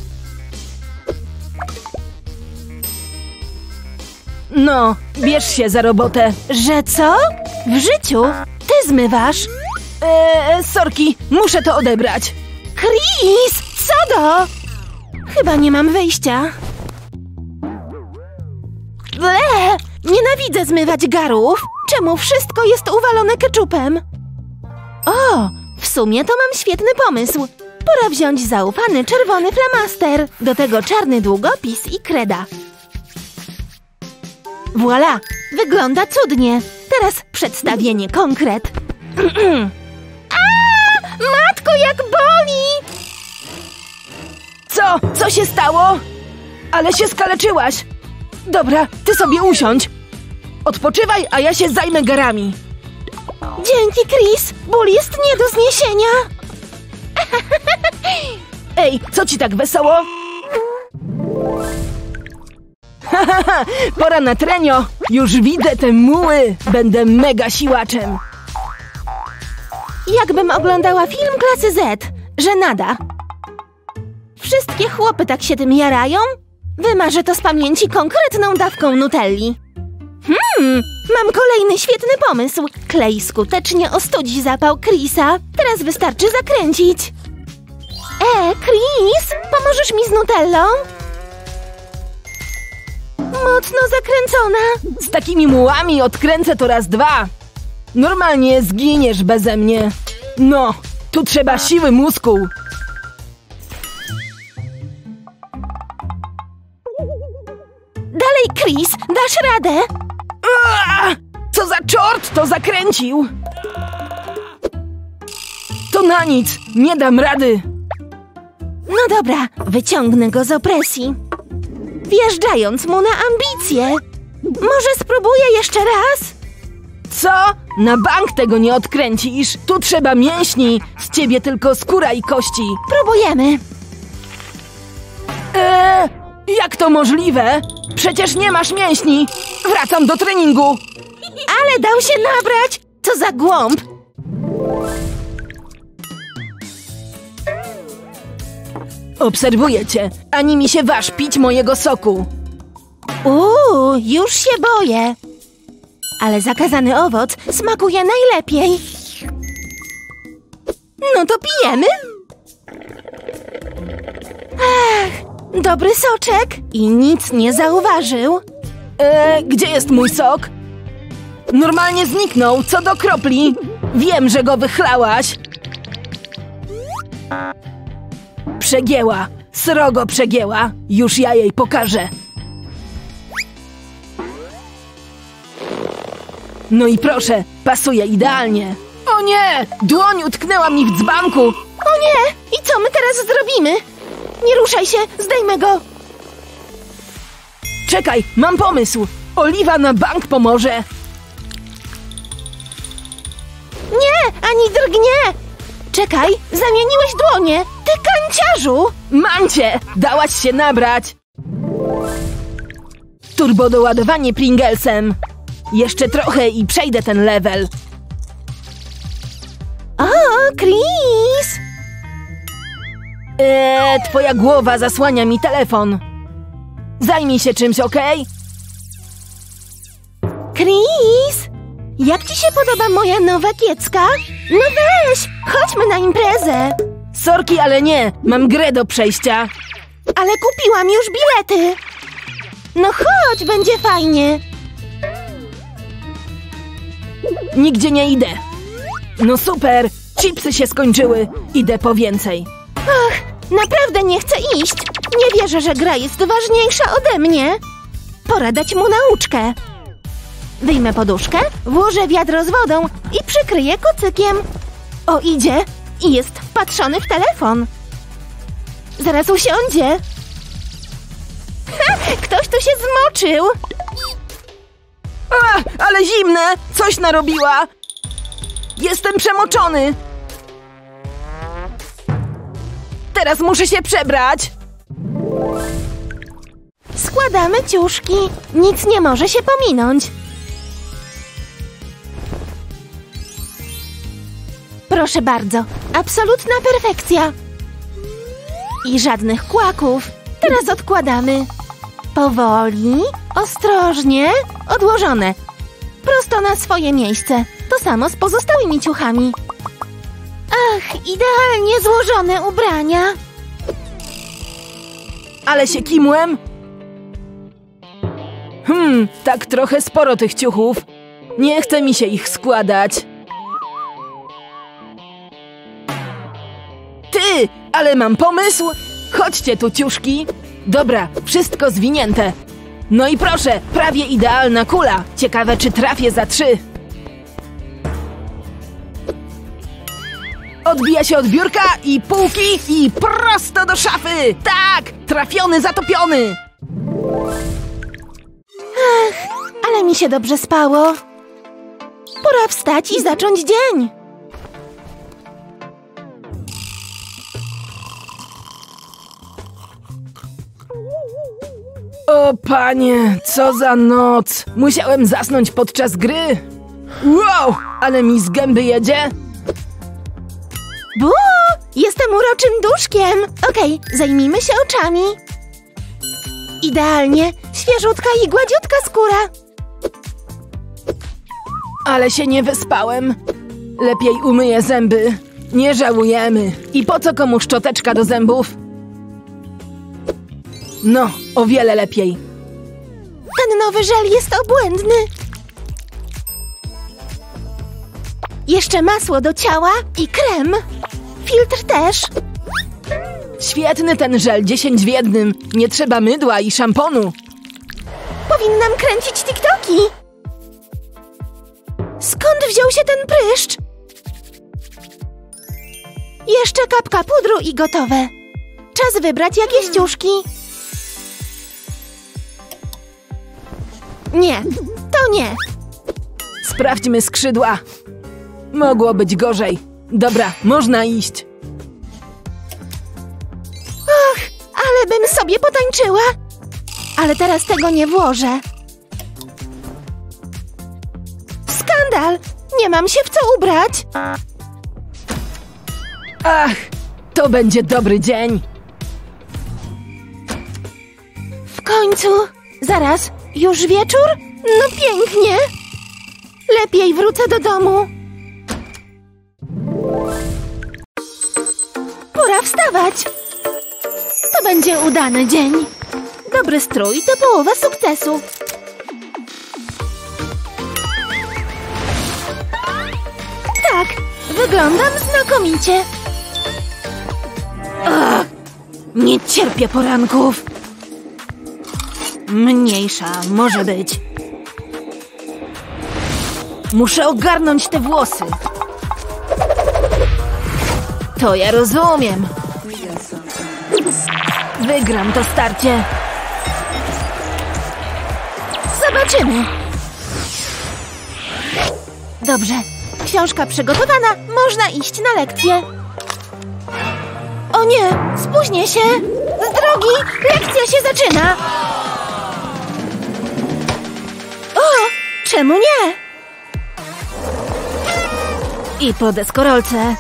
No, bierz się za robotę. Że co? W życiu? Ty zmywasz? Sorki, muszę to odebrać. Chris, co do? Chyba nie mam wyjścia. Ble! Nienawidzę zmywać garów. Czemu wszystko jest uwalone keczupem? O, w sumie to mam świetny pomysł. Pora wziąć zaufany czerwony flamaster. Do tego czarny długopis i kreda. Voilà, wygląda cudnie. Teraz przedstawienie konkret. A, matko, jak boli! Co się stało? Ale się skaleczyłaś. Dobra, ty sobie usiądź. Odpoczywaj, a ja się zajmę garami. Dzięki, Chris. Ból jest nie do zniesienia. Ej, co ci tak wesoło? Pora na trenio. Już widzę te muły. Będę mega siłaczem. Jakbym oglądała film klasy Z. Żenada. Wszystkie chłopy tak się tym jarają? Wymarzę to z pamięci konkretną dawką nutelli. Mam kolejny świetny pomysł. Klej skutecznie ostudzi zapał Chrisa. Teraz wystarczy zakręcić. Chris, pomożesz mi z nutellą? Mocno zakręcona. Z takimi mułami odkręcę to raz, dwa. Normalnie zginiesz beze mnie. No, tu trzeba siły muskuł. Dalej, Chris, dasz radę? Co za czort to zakręcił? To na nic, nie dam rady. No dobra, wyciągnę go z opresji. Wjeżdżając mu na ambicje. Może spróbuję jeszcze raz? Co? Na bank tego nie odkręcisz. Tu trzeba mięśni, z ciebie tylko skóra i kości. Próbujemy. Jak to możliwe? Przecież nie masz mięśni. Wracam do treningu. Ale dał się nabrać. Co za głąb. Obserwuję cię. Ani mi się waż pić mojego soku. Już się boję. Ale zakazany owoc smakuje najlepiej. No to pijemy? Dobry soczek. I nic nie zauważył. Gdzie jest mój sok? Normalnie zniknął, co do kropli. Wiem, że go wychlałaś. Przegięła, srogo przegięła. Już ja jej pokażę. No i proszę, pasuje idealnie. O nie! Dłoń utknęła mi w dzbanku. O nie! I co my teraz zrobimy? Nie ruszaj się, zdejmę go. Czekaj, mam pomysł. Oliwa na bank pomoże. Nie, ani drgnie. Czekaj, zamieniłeś dłonie. Ty kanciarzu. Mam cię! Dałaś się nabrać. Turbodoładowanie Pringlesem. Jeszcze trochę i przejdę ten level. O, Chris! Twoja głowa zasłania mi telefon. Zajmij się czymś, okej? Chris! Jak ci się podoba moja nowa kiecka? No weź, chodźmy na imprezę. Sorki, ale nie. Mam grę do przejścia. Ale kupiłam już bilety. No chodź, będzie fajnie. Nigdzie nie idę. No super. Chipsy się skończyły. Idę po więcej. Ach, naprawdę nie chcę iść. Nie wierzę, że gra jest ważniejsza ode mnie. Pora dać mu nauczkę. Wyjmę poduszkę, włożę wiadro z wodą i przykryję kocykiem. O, idzie i jest wpatrzony w telefon. Zaraz usiądzie. Ha, ktoś tu się zmoczył. Ale zimne! Coś narobiła! Jestem przemoczony! Teraz muszę się przebrać! Składamy ciuszki. Nic nie może się pominąć. Proszę bardzo. Absolutna perfekcja. I żadnych kłaków. Teraz odkładamy. Powoli, ostrożnie, odłożone. Prosto na swoje miejsce. To samo z pozostałymi ciuchami. Ach, idealnie złożone ubrania. Ale się kimłem? Tak trochę sporo tych ciuchów. Nie chce mi się ich składać. Ty, ale mam pomysł! Chodźcie tu, ciuszki. Dobra, wszystko zwinięte. No i proszę, prawie idealna kula. Ciekawe, czy trafię za 3. Odbija się od biurka i półki i prosto do szafy! Tak! Trafiony, zatopiony! Ale mi się dobrze spało. Pora wstać i zacząć dzień. O panie, co za noc! Musiałem zasnąć podczas gry. Wow, ale mi z gęby jedzie. Bu! Jestem uroczym duszkiem. Okej, zajmijmy się oczami. Idealnie, świeżutka i gładziutka skóra. Ale się nie wyspałem. Lepiej umyję zęby. Nie żałujemy. I po co komu szczoteczka do zębów? No, o wiele lepiej. Ten nowy żel jest obłędny. Jeszcze masło do ciała i krem. Filtr też. Świetny ten żel, 10 w jednym. Nie trzeba mydła i szamponu. Powinnam kręcić TikToki. Skąd wziął się ten pryszcz? Jeszcze kapka pudru i gotowe. Czas wybrać jakieś ciuszki. Nie, to nie. Sprawdźmy skrzydła. Mogło być gorzej. Dobra, można iść. Och, ale bym sobie potańczyła. Ale teraz tego nie włożę. Skandal! Nie mam się w co ubrać. Ach, to będzie dobry dzień. W końcu. Zaraz, już wieczór? No pięknie. Lepiej wrócę do domu. Pora wstawać. To będzie udany dzień. Dobry strój to połowa sukcesu. Tak, wyglądam znakomicie. Ugh, nie cierpię poranków. Mniejsza, może być. Muszę ogarnąć te włosy. To ja rozumiem. Wygram to starcie. Zobaczymy. Dobrze, książka przygotowana, można iść na lekcję. O nie, spóźnię się. Z drogi, lekcja się zaczyna. O, czemu nie? I po deskorolce.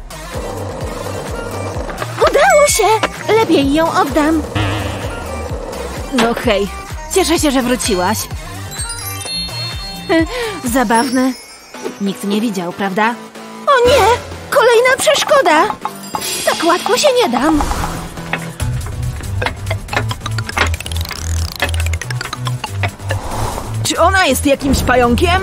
Udało się! Lepiej ją oddam. No hej, Cieszę się, że wróciłaś. Zabawne. Nikt nie widział, prawda? O nie! Kolejna przeszkoda! Tak łatwo się nie dam. czy ona jest jakimś pająkiem?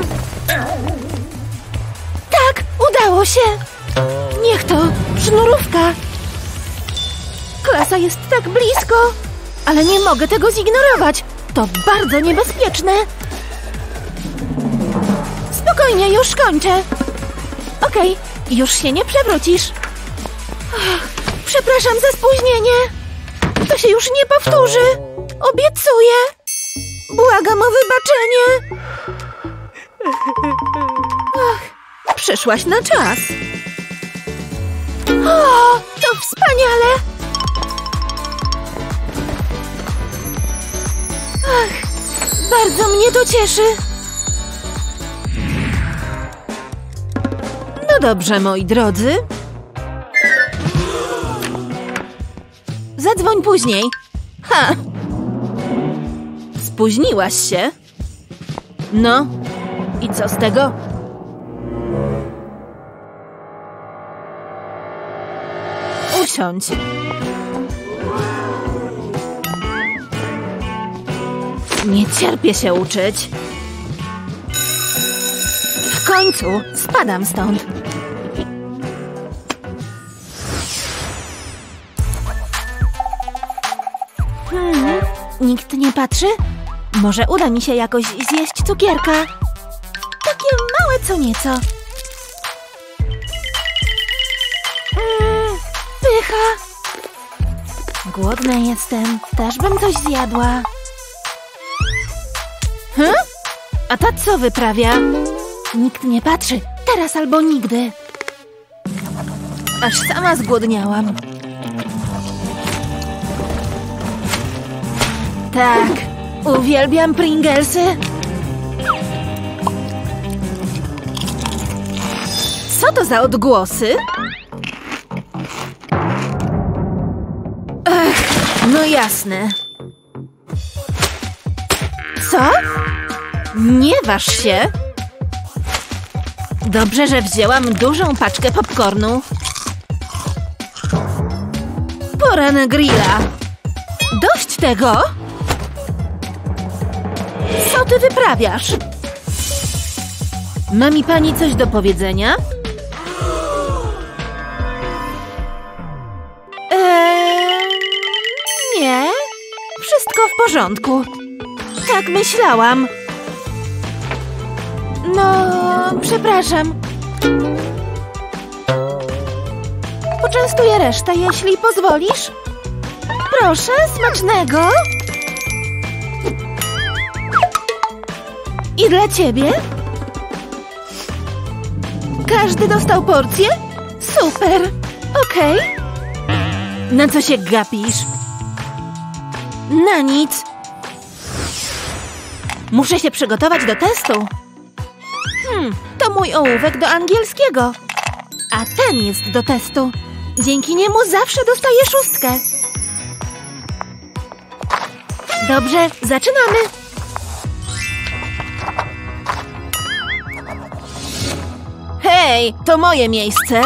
Tak, udało się. Niech to sznurówka. Klasa jest tak blisko, ale nie mogę tego zignorować. To bardzo niebezpieczne. Spokojnie, już kończę. Okej, już się nie przewrócisz. Ach, przepraszam za spóźnienie. To się już nie powtórzy. Obiecuję. Błagam o wybaczenie. Ach, przyszłaś na czas. O, to wspaniale. Ach, bardzo mnie to cieszy. No dobrze, moi drodzy. Zadzwoń później. Ha! Spóźniłaś się? No, i co z tego? Usiądź. Nie cierpię się uczyć. W końcu spadam stąd. Nikt nie patrzy? Może uda mi się jakoś zjeść cukierka? Takie małe co nieco. Pycha. Głodna jestem. Też bym coś zjadła. A ta co wyprawia? Nikt nie patrzy. Teraz albo nigdy. Aż sama zgłodniałam. Tak, uwielbiam Pringlesy. Co to za odgłosy? No jasne. Co? Nie waż się. Dobrze, że wzięłam dużą paczkę popcornu. Pora na grilla. Dość tego! Co ty wyprawiasz? Ma mi pani coś do powiedzenia? Nie. Wszystko w porządku. Tak myślałam. No, przepraszam. Poczęstuję resztę, jeśli pozwolisz. Proszę, smacznego. I dla ciebie? Każdy dostał porcję? Super. Okej. Na co się gapisz? Na nic. Muszę się przygotować do testu. To mój ołówek do angielskiego. A ten jest do testu. Dzięki niemu zawsze dostaję 6. Dobrze, zaczynamy. Hej, to moje miejsce.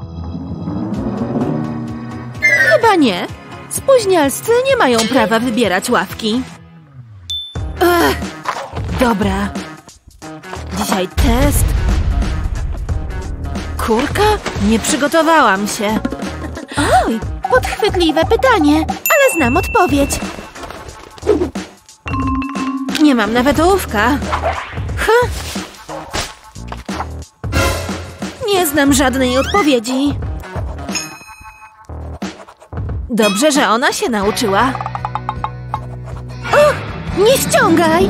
Chyba nie. Spóźnialscy nie mają prawa wybierać ławki. Dobra. Dzisiaj test. Kurka? Nie przygotowałam się. Oj, podchwytliwe pytanie, ale znam odpowiedź. Nie mam nawet ołówka. Nie znam żadnej odpowiedzi. Dobrze, że ona się nauczyła. O, nie ściągaj!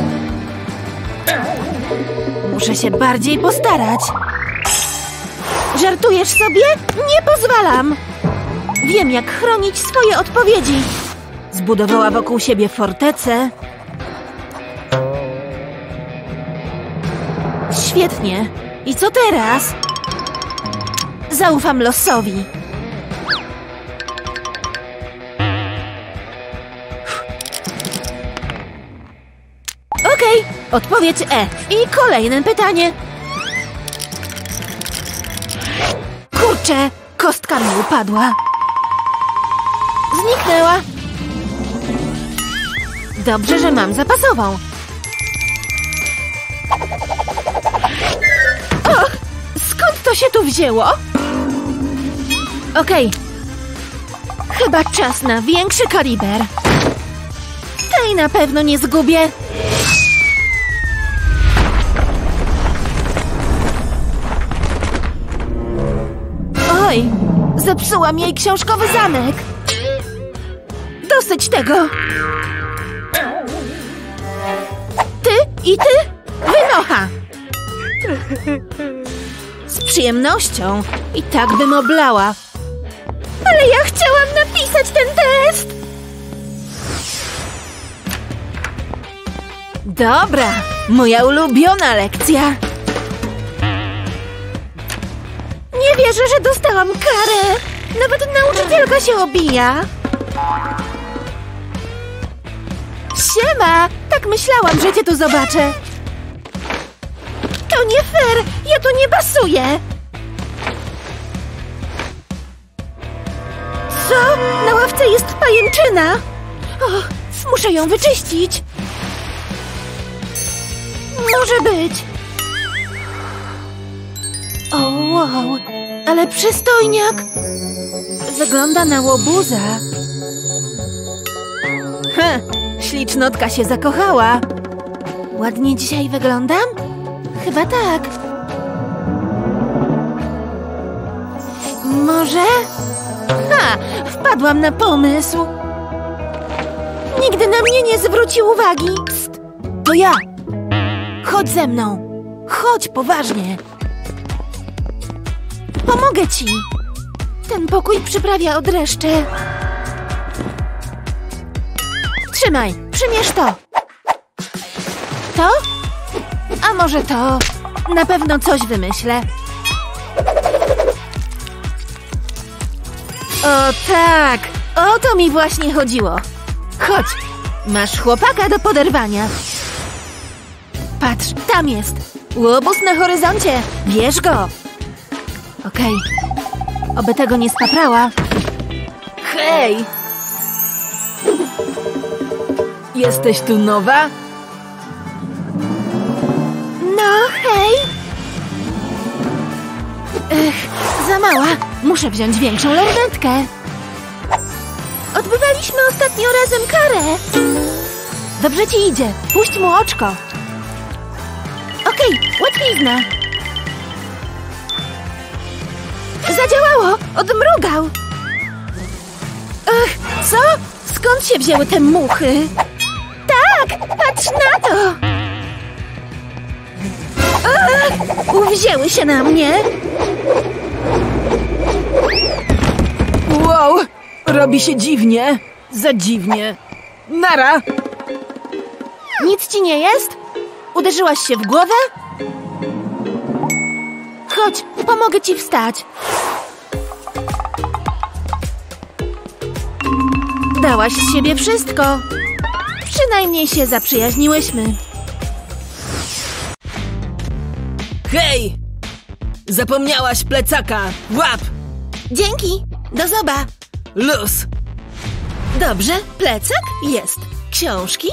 Muszę się bardziej postarać. Żartujesz sobie? Nie pozwalam! Wiem, jak chronić swoje odpowiedzi. Zbudowała wokół siebie fortecę. Świetnie. I co teraz? Zaufam losowi. Okej, odpowiedź E. I kolejne pytanie. Kurczę, kostka mi upadła. Zniknęła. Dobrze, że mam zapasową. Och, skąd to się tu wzięło? Okej. Chyba czas na większy kaliber. Tej na pewno nie zgubię. Oj, zepsułam jej książkowy zamek. Dosyć tego. Ty i ty, wynocha. Z przyjemnością. I tak bym oblała. Ale ja chciałam napisać ten test. Dobra, moja ulubiona lekcja. Nie wierzę, że dostałam karę. Nawet nauczycielka się obija. Siema! Tak myślałam, że cię tu zobaczę. To nie fair! Ja tu nie pasuję! Co? Na ławce jest pajęczyna! O, muszę ją wyczyścić. Może być. O, wow! Ale przystojniak! Wygląda na łobuza. Ślicznotka się zakochała. Ładnie dzisiaj wyglądam? Chyba tak. Może? Wpadłam na pomysł. Nigdy na mnie nie zwrócił uwagi. Psst, to ja. Chodź ze mną. Chodź poważnie. Pomogę ci. Ten pokój przyprawia od dreszcze. Trzymaj, przymierz to. To? A może to? Na pewno coś wymyślę. O tak, o to mi właśnie chodziło. Chodź, masz chłopaka do poderwania. Patrz, tam jest. Łobuz na horyzoncie. Bierz go. Okej. Oby tego nie spaprała. Hej! Jesteś tu nowa? No, hej. Za mała. Muszę wziąć większą lornetkę. Odbywaliśmy ostatnio razem karę. Dobrze ci idzie. Puść mu oczko. Okej, łatwizna. Zadziałało! Odmrugał! Co? Skąd się wzięły te muchy? Tak! Patrz na to! Uwzięły się na mnie! Wow! Robi się dziwnie. Za dziwnie. Nara! Nic ci nie jest? Uderzyłaś się w głowę? Chodź, pomogę ci wstać. Dałaś z siebie wszystko. Przynajmniej się zaprzyjaźniłyśmy. Hej! Zapomniałaś plecaka. Łap! Dzięki. Do zoba. Luz! Dobrze, plecak jest. Książki?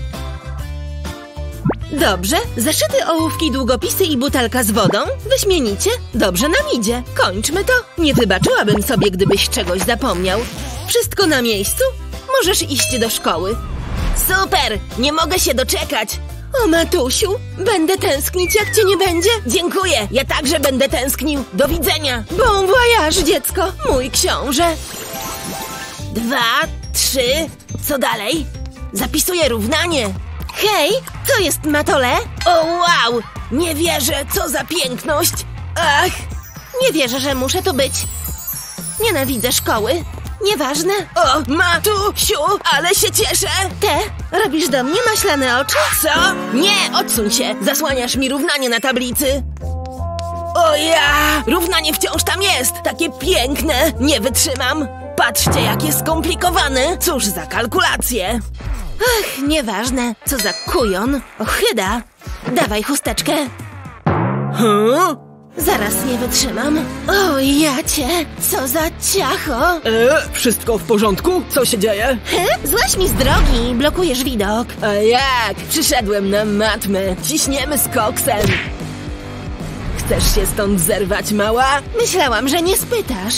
Dobrze, zeszyty, ołówki, długopisy i butelka z wodą? Wyśmienicie? Dobrze nam idzie. Kończmy to. Nie wybaczyłabym sobie, gdybyś czegoś zapomniał. Wszystko na miejscu? Możesz iść do szkoły. Super! Nie mogę się doczekać. O, Matusiu, będę tęsknić, jak cię nie będzie. Dziękuję, ja także będę tęsknił. Do widzenia. Bon voyage, dziecko, mój książę. 2, 3, co dalej? Zapisuję równanie. Hej, to jest Matole? O, wow! Nie wierzę, co za piękność! Ach! Nie wierzę, że muszę tu być. Nienawidzę szkoły. Nieważne. O, Matusiu, ale się cieszę! Robisz do mnie maślane oczy? Co? Nie, odsuń się! Zasłaniasz mi równanie na tablicy. O ja! Równanie wciąż tam jest! Takie piękne! Nie wytrzymam! Patrzcie, jakie skomplikowane! Cóż za kalkulacje! Ach, nieważne. Co za kujon. Ochyda. Dawaj chusteczkę. Zaraz nie wytrzymam. O, jacie. Co za ciacho. Wszystko w porządku? Co się dzieje? Złaź mi z drogi. Blokujesz widok. A jak? Przyszedłem na matmę. Ciśniemy z koksem. Chcesz się stąd zerwać, mała? Myślałam, że nie spytasz.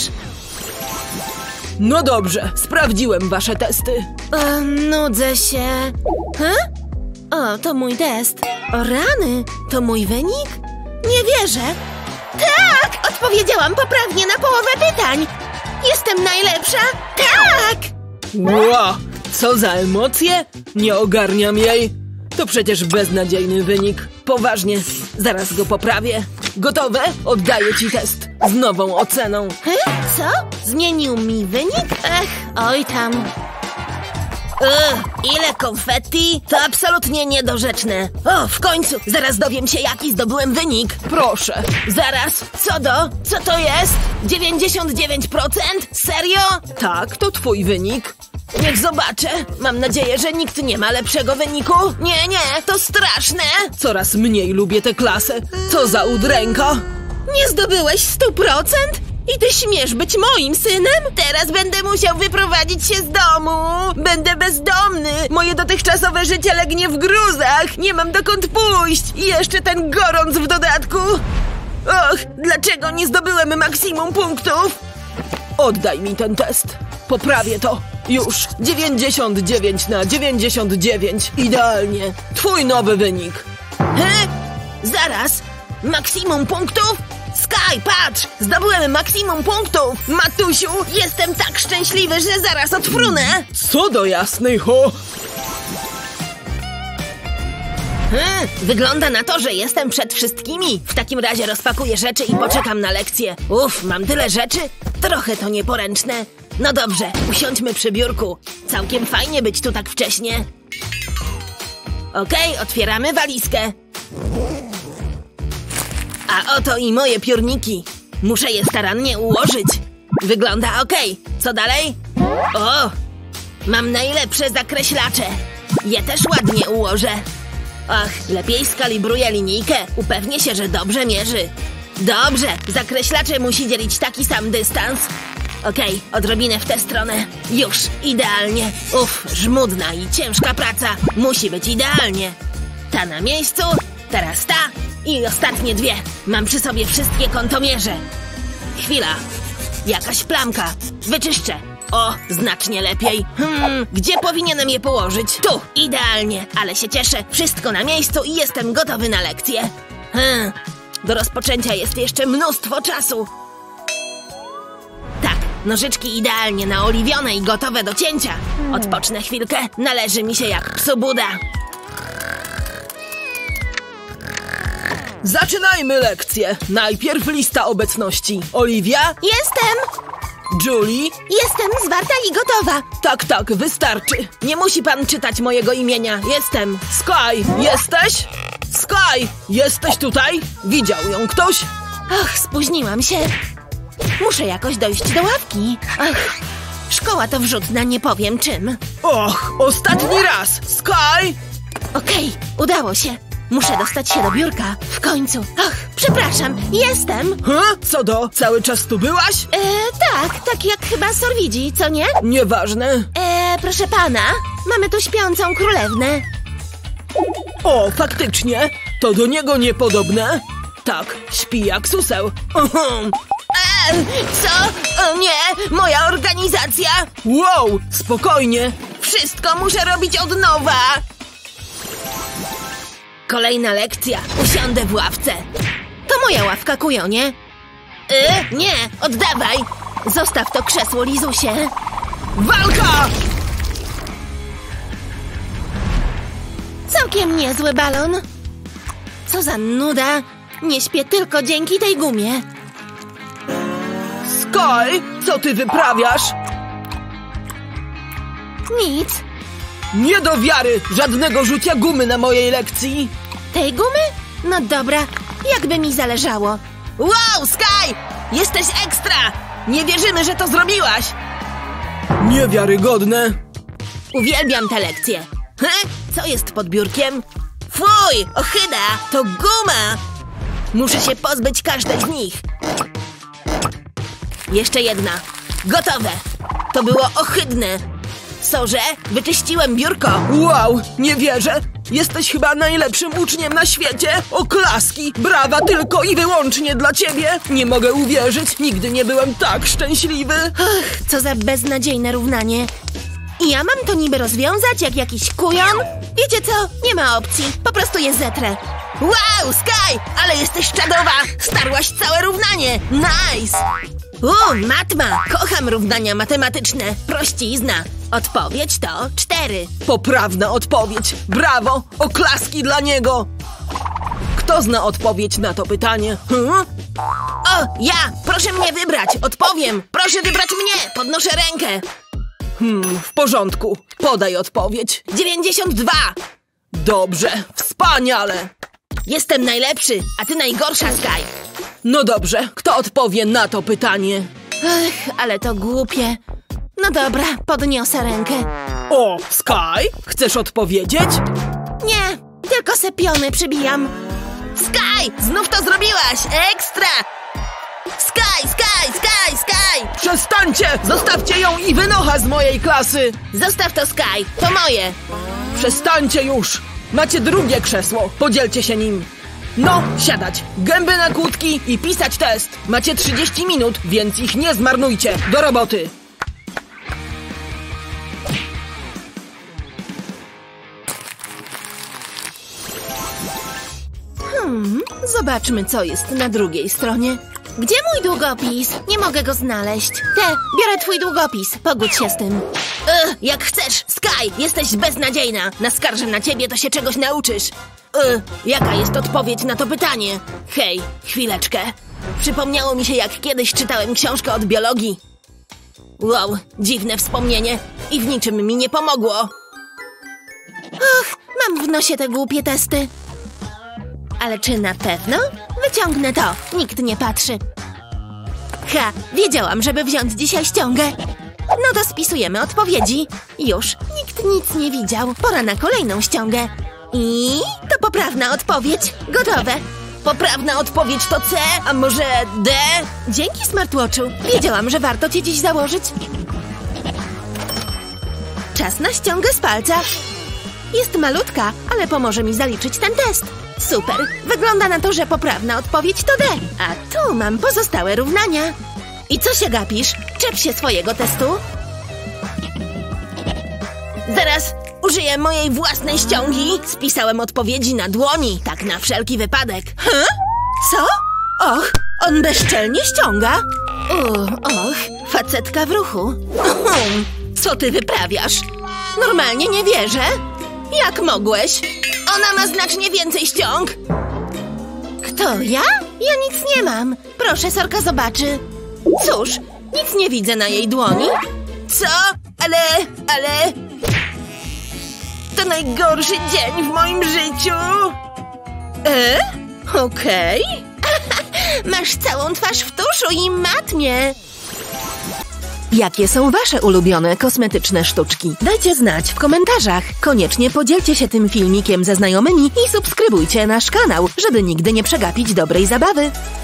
No dobrze, sprawdziłem wasze testy. Nudzę się. O, to mój test. O rany, to mój wynik? Nie wierzę. Tak! Odpowiedziałam poprawnie na połowę pytań. Jestem najlepsza? Tak! Ła! Co za emocje? Nie ogarniam jej. To przecież beznadziejny wynik. Poważnie, zaraz go poprawię. Gotowe? Oddaję ci test z nową oceną. Co? Zmienił mi wynik? Oj tam. Ile konfetti? To absolutnie niedorzeczne. O, w końcu! Zaraz dowiem się, jaki zdobyłem wynik. Proszę. Zaraz, co to jest? 99%? Serio? Tak, to twój wynik. Niech zobaczę. Mam nadzieję, że nikt nie ma lepszego wyniku. Nie, to straszne. Coraz mniej lubię tę klasę. Co za udręka. Nie zdobyłeś 100%? I ty śmiesz być moim synem? Teraz będę musiał wyprowadzić się z domu. Będę bezdomny. Moje dotychczasowe życie legnie w gruzach. Nie mam dokąd pójść. I jeszcze ten gorąc w dodatku. Och, dlaczego nie zdobyłem maksimum punktów? Oddaj mi ten test. Poprawię to. Już. 99 na 99. Idealnie. Twój nowy wynik. Zaraz. Maksimum punktów? Sky, patrz! Zdobyłem maksimum punktów! Matusiu, jestem tak szczęśliwy, że zaraz odfrunę! Co do jasnej ho! Wygląda na to, że jestem przed wszystkimi. W takim razie rozpakuję rzeczy i poczekam na lekcję. Mam tyle rzeczy? Trochę to nieporęczne. No dobrze, usiądźmy przy biurku. Całkiem fajnie być tu tak wcześnie. Okej, otwieramy walizkę. A oto i moje piórniki. Muszę je starannie ułożyć. Wygląda okej. Co dalej? O! Mam najlepsze zakreślacze. Je też ładnie ułożę. Ach, lepiej skalibruję linijkę. Upewnię się, że dobrze mierzy. Dobrze, zakreślacze musi dzielić taki sam dystans. Okej, odrobinę w tę stronę. Już, idealnie. Żmudna i ciężka praca. Musi być idealnie. Ta na miejscu, teraz ta i ostatnie dwie. Mam przy sobie wszystkie kątomierze. Chwila. Jakaś plamka. Wyczyszczę. O, znacznie lepiej. Gdzie powinienem je położyć? Tu, idealnie. Ale się cieszę. Wszystko na miejscu i jestem gotowy na lekcję. Do rozpoczęcia jest jeszcze mnóstwo czasu. Tak, nożyczki idealnie naoliwione i gotowe do cięcia. Odpocznę chwilkę. Należy mi się jak psu Buda. Zaczynajmy lekcję. Najpierw lista obecności. Oliwia? Jestem! Julie? Jestem zwarta i gotowa. Tak, wystarczy. Nie musi pan czytać mojego imienia. Jestem. Sky, jesteś? Sky, jesteś tutaj? Widział ją ktoś? Ach, spóźniłam się. Muszę jakoś dojść do ławki. Ach, szkoła to wrzut na nie powiem czym. Och, ostatni raz. Sky! Okej, udało się. Muszę dostać się do biurka. W końcu. Ach, przepraszam, jestem. Co do? Cały czas tu byłaś? Tak jak chyba Sor widzi, co nie? Nieważne. Proszę pana, mamy tu śpiącą królewnę. O, faktycznie. To do niego niepodobne. Tak, śpi jak suseł. Co? O nie, moja organizacja. Wow, spokojnie. Wszystko muszę robić od nowa. Kolejna lekcja. Usiądę w ławce. To moja ławka, kujonie. Nie, oddawaj. Zostaw to krzesło, Lizusie. Walka! Całkiem niezły balon. Co za nuda. Nie śpię tylko dzięki tej gumie. Sky, co ty wyprawiasz? Nic. Nie do wiary! Żadnego rzucia gumy na mojej lekcji! Tej gumy? No dobra, jakby mi zależało. Wow, Sky! Jesteś ekstra! Nie wierzymy, że to zrobiłaś! Niewiarygodne! Uwielbiam te lekcje. Co jest pod biurkiem? Fuj, ohyda! To guma! Muszę się pozbyć każdej z nich. Jeszcze jedna. Gotowe! To było ohydne. Sorze, wyczyściłem biurko. Wow, nie wierzę! Jesteś chyba najlepszym uczniem na świecie! Oklaski! Brawa tylko i wyłącznie dla ciebie! Nie mogę uwierzyć, nigdy nie byłem tak szczęśliwy! Ach, co za beznadziejne równanie. I ja mam to niby rozwiązać jak jakiś kujon? Wiecie co? Nie ma opcji. Po prostu je zetrę. Wow, Sky! Ale jesteś czadowa! Starłaś całe równanie! Nice! Matma! Kocham równania matematyczne. Prościzna. Odpowiedź to 4. Poprawna odpowiedź! Brawo! Oklaski dla niego! Kto zna odpowiedź na to pytanie? O, ja! Proszę mnie wybrać! Odpowiem! Proszę wybrać mnie! Podnoszę rękę! W porządku. Podaj odpowiedź. 92! Dobrze, wspaniale! Jestem najlepszy, a ty najgorsza, Sky. No dobrze, kto odpowie na to pytanie? Ech, ale to głupie. No dobra, podniosę rękę. O, Sky? Chcesz odpowiedzieć? Nie, tylko se piony przybijam. Sky, znów to zrobiłaś! Ekstra! Sky, Sky, Sky, Sky! Przestańcie! Zostawcie ją i wynocha z mojej klasy! Zostaw to, Sky, to moje. Przestańcie już! Macie drugie krzesło, podzielcie się nim. No, siadać, gęby na kłódki i pisać test. Macie 30 minut, więc ich nie zmarnujcie. Do roboty! Zobaczmy, co jest na drugiej stronie. Gdzie mój długopis? Nie mogę go znaleźć. Biorę twój długopis. Pogódź się z tym. Jak chcesz. Sky, jesteś beznadziejna. Naskarżę na ciebie, to się czegoś nauczysz. Jaka jest odpowiedź na to pytanie? Hej, chwileczkę. Przypomniało mi się, jak kiedyś czytałem książkę od biologii. Wow, dziwne wspomnienie. I w niczym mi nie pomogło. Och, mam w nosie te głupie testy. Ale czy na pewno? Wyciągnę to. Nikt nie patrzy. Ha, wiedziałam, żeby wziąć dzisiaj ściągę. No to spisujemy odpowiedzi. Już, nikt nic nie widział. Pora na kolejną ściągę. I to poprawna odpowiedź. Gotowe. Poprawna odpowiedź to C, a może D? Dzięki, smartwatchu. Wiedziałam, że warto cię dziś założyć. Czas na ściągę z palca. Jest malutka, ale pomoże mi zaliczyć ten test. Super! Wygląda na to, że poprawna odpowiedź to D. A tu mam pozostałe równania. I co się gapisz? Czep się swojego testu. Zaraz użyję mojej własnej ściągi. Spisałem odpowiedzi na dłoni, tak na wszelki wypadek. Co? Och, on bezczelnie ściąga. Och, facetka w ruchu. Co ty wyprawiasz? Normalnie nie wierzę. Jak mogłeś? Ona ma znacznie więcej ściąg. Kto, ja? Ja nic nie mam. Proszę, Sorka zobaczy. Cóż, nic nie widzę na jej dłoni. Co? Ale... To najgorszy dzień w moim życiu. Okej. Masz całą twarz w tuszu i matmie. Jakie są wasze ulubione kosmetyczne sztuczki? Dajcie znać w komentarzach. Koniecznie podzielcie się tym filmikiem ze znajomymi i subskrybujcie nasz kanał, żeby nigdy nie przegapić dobrej zabawy.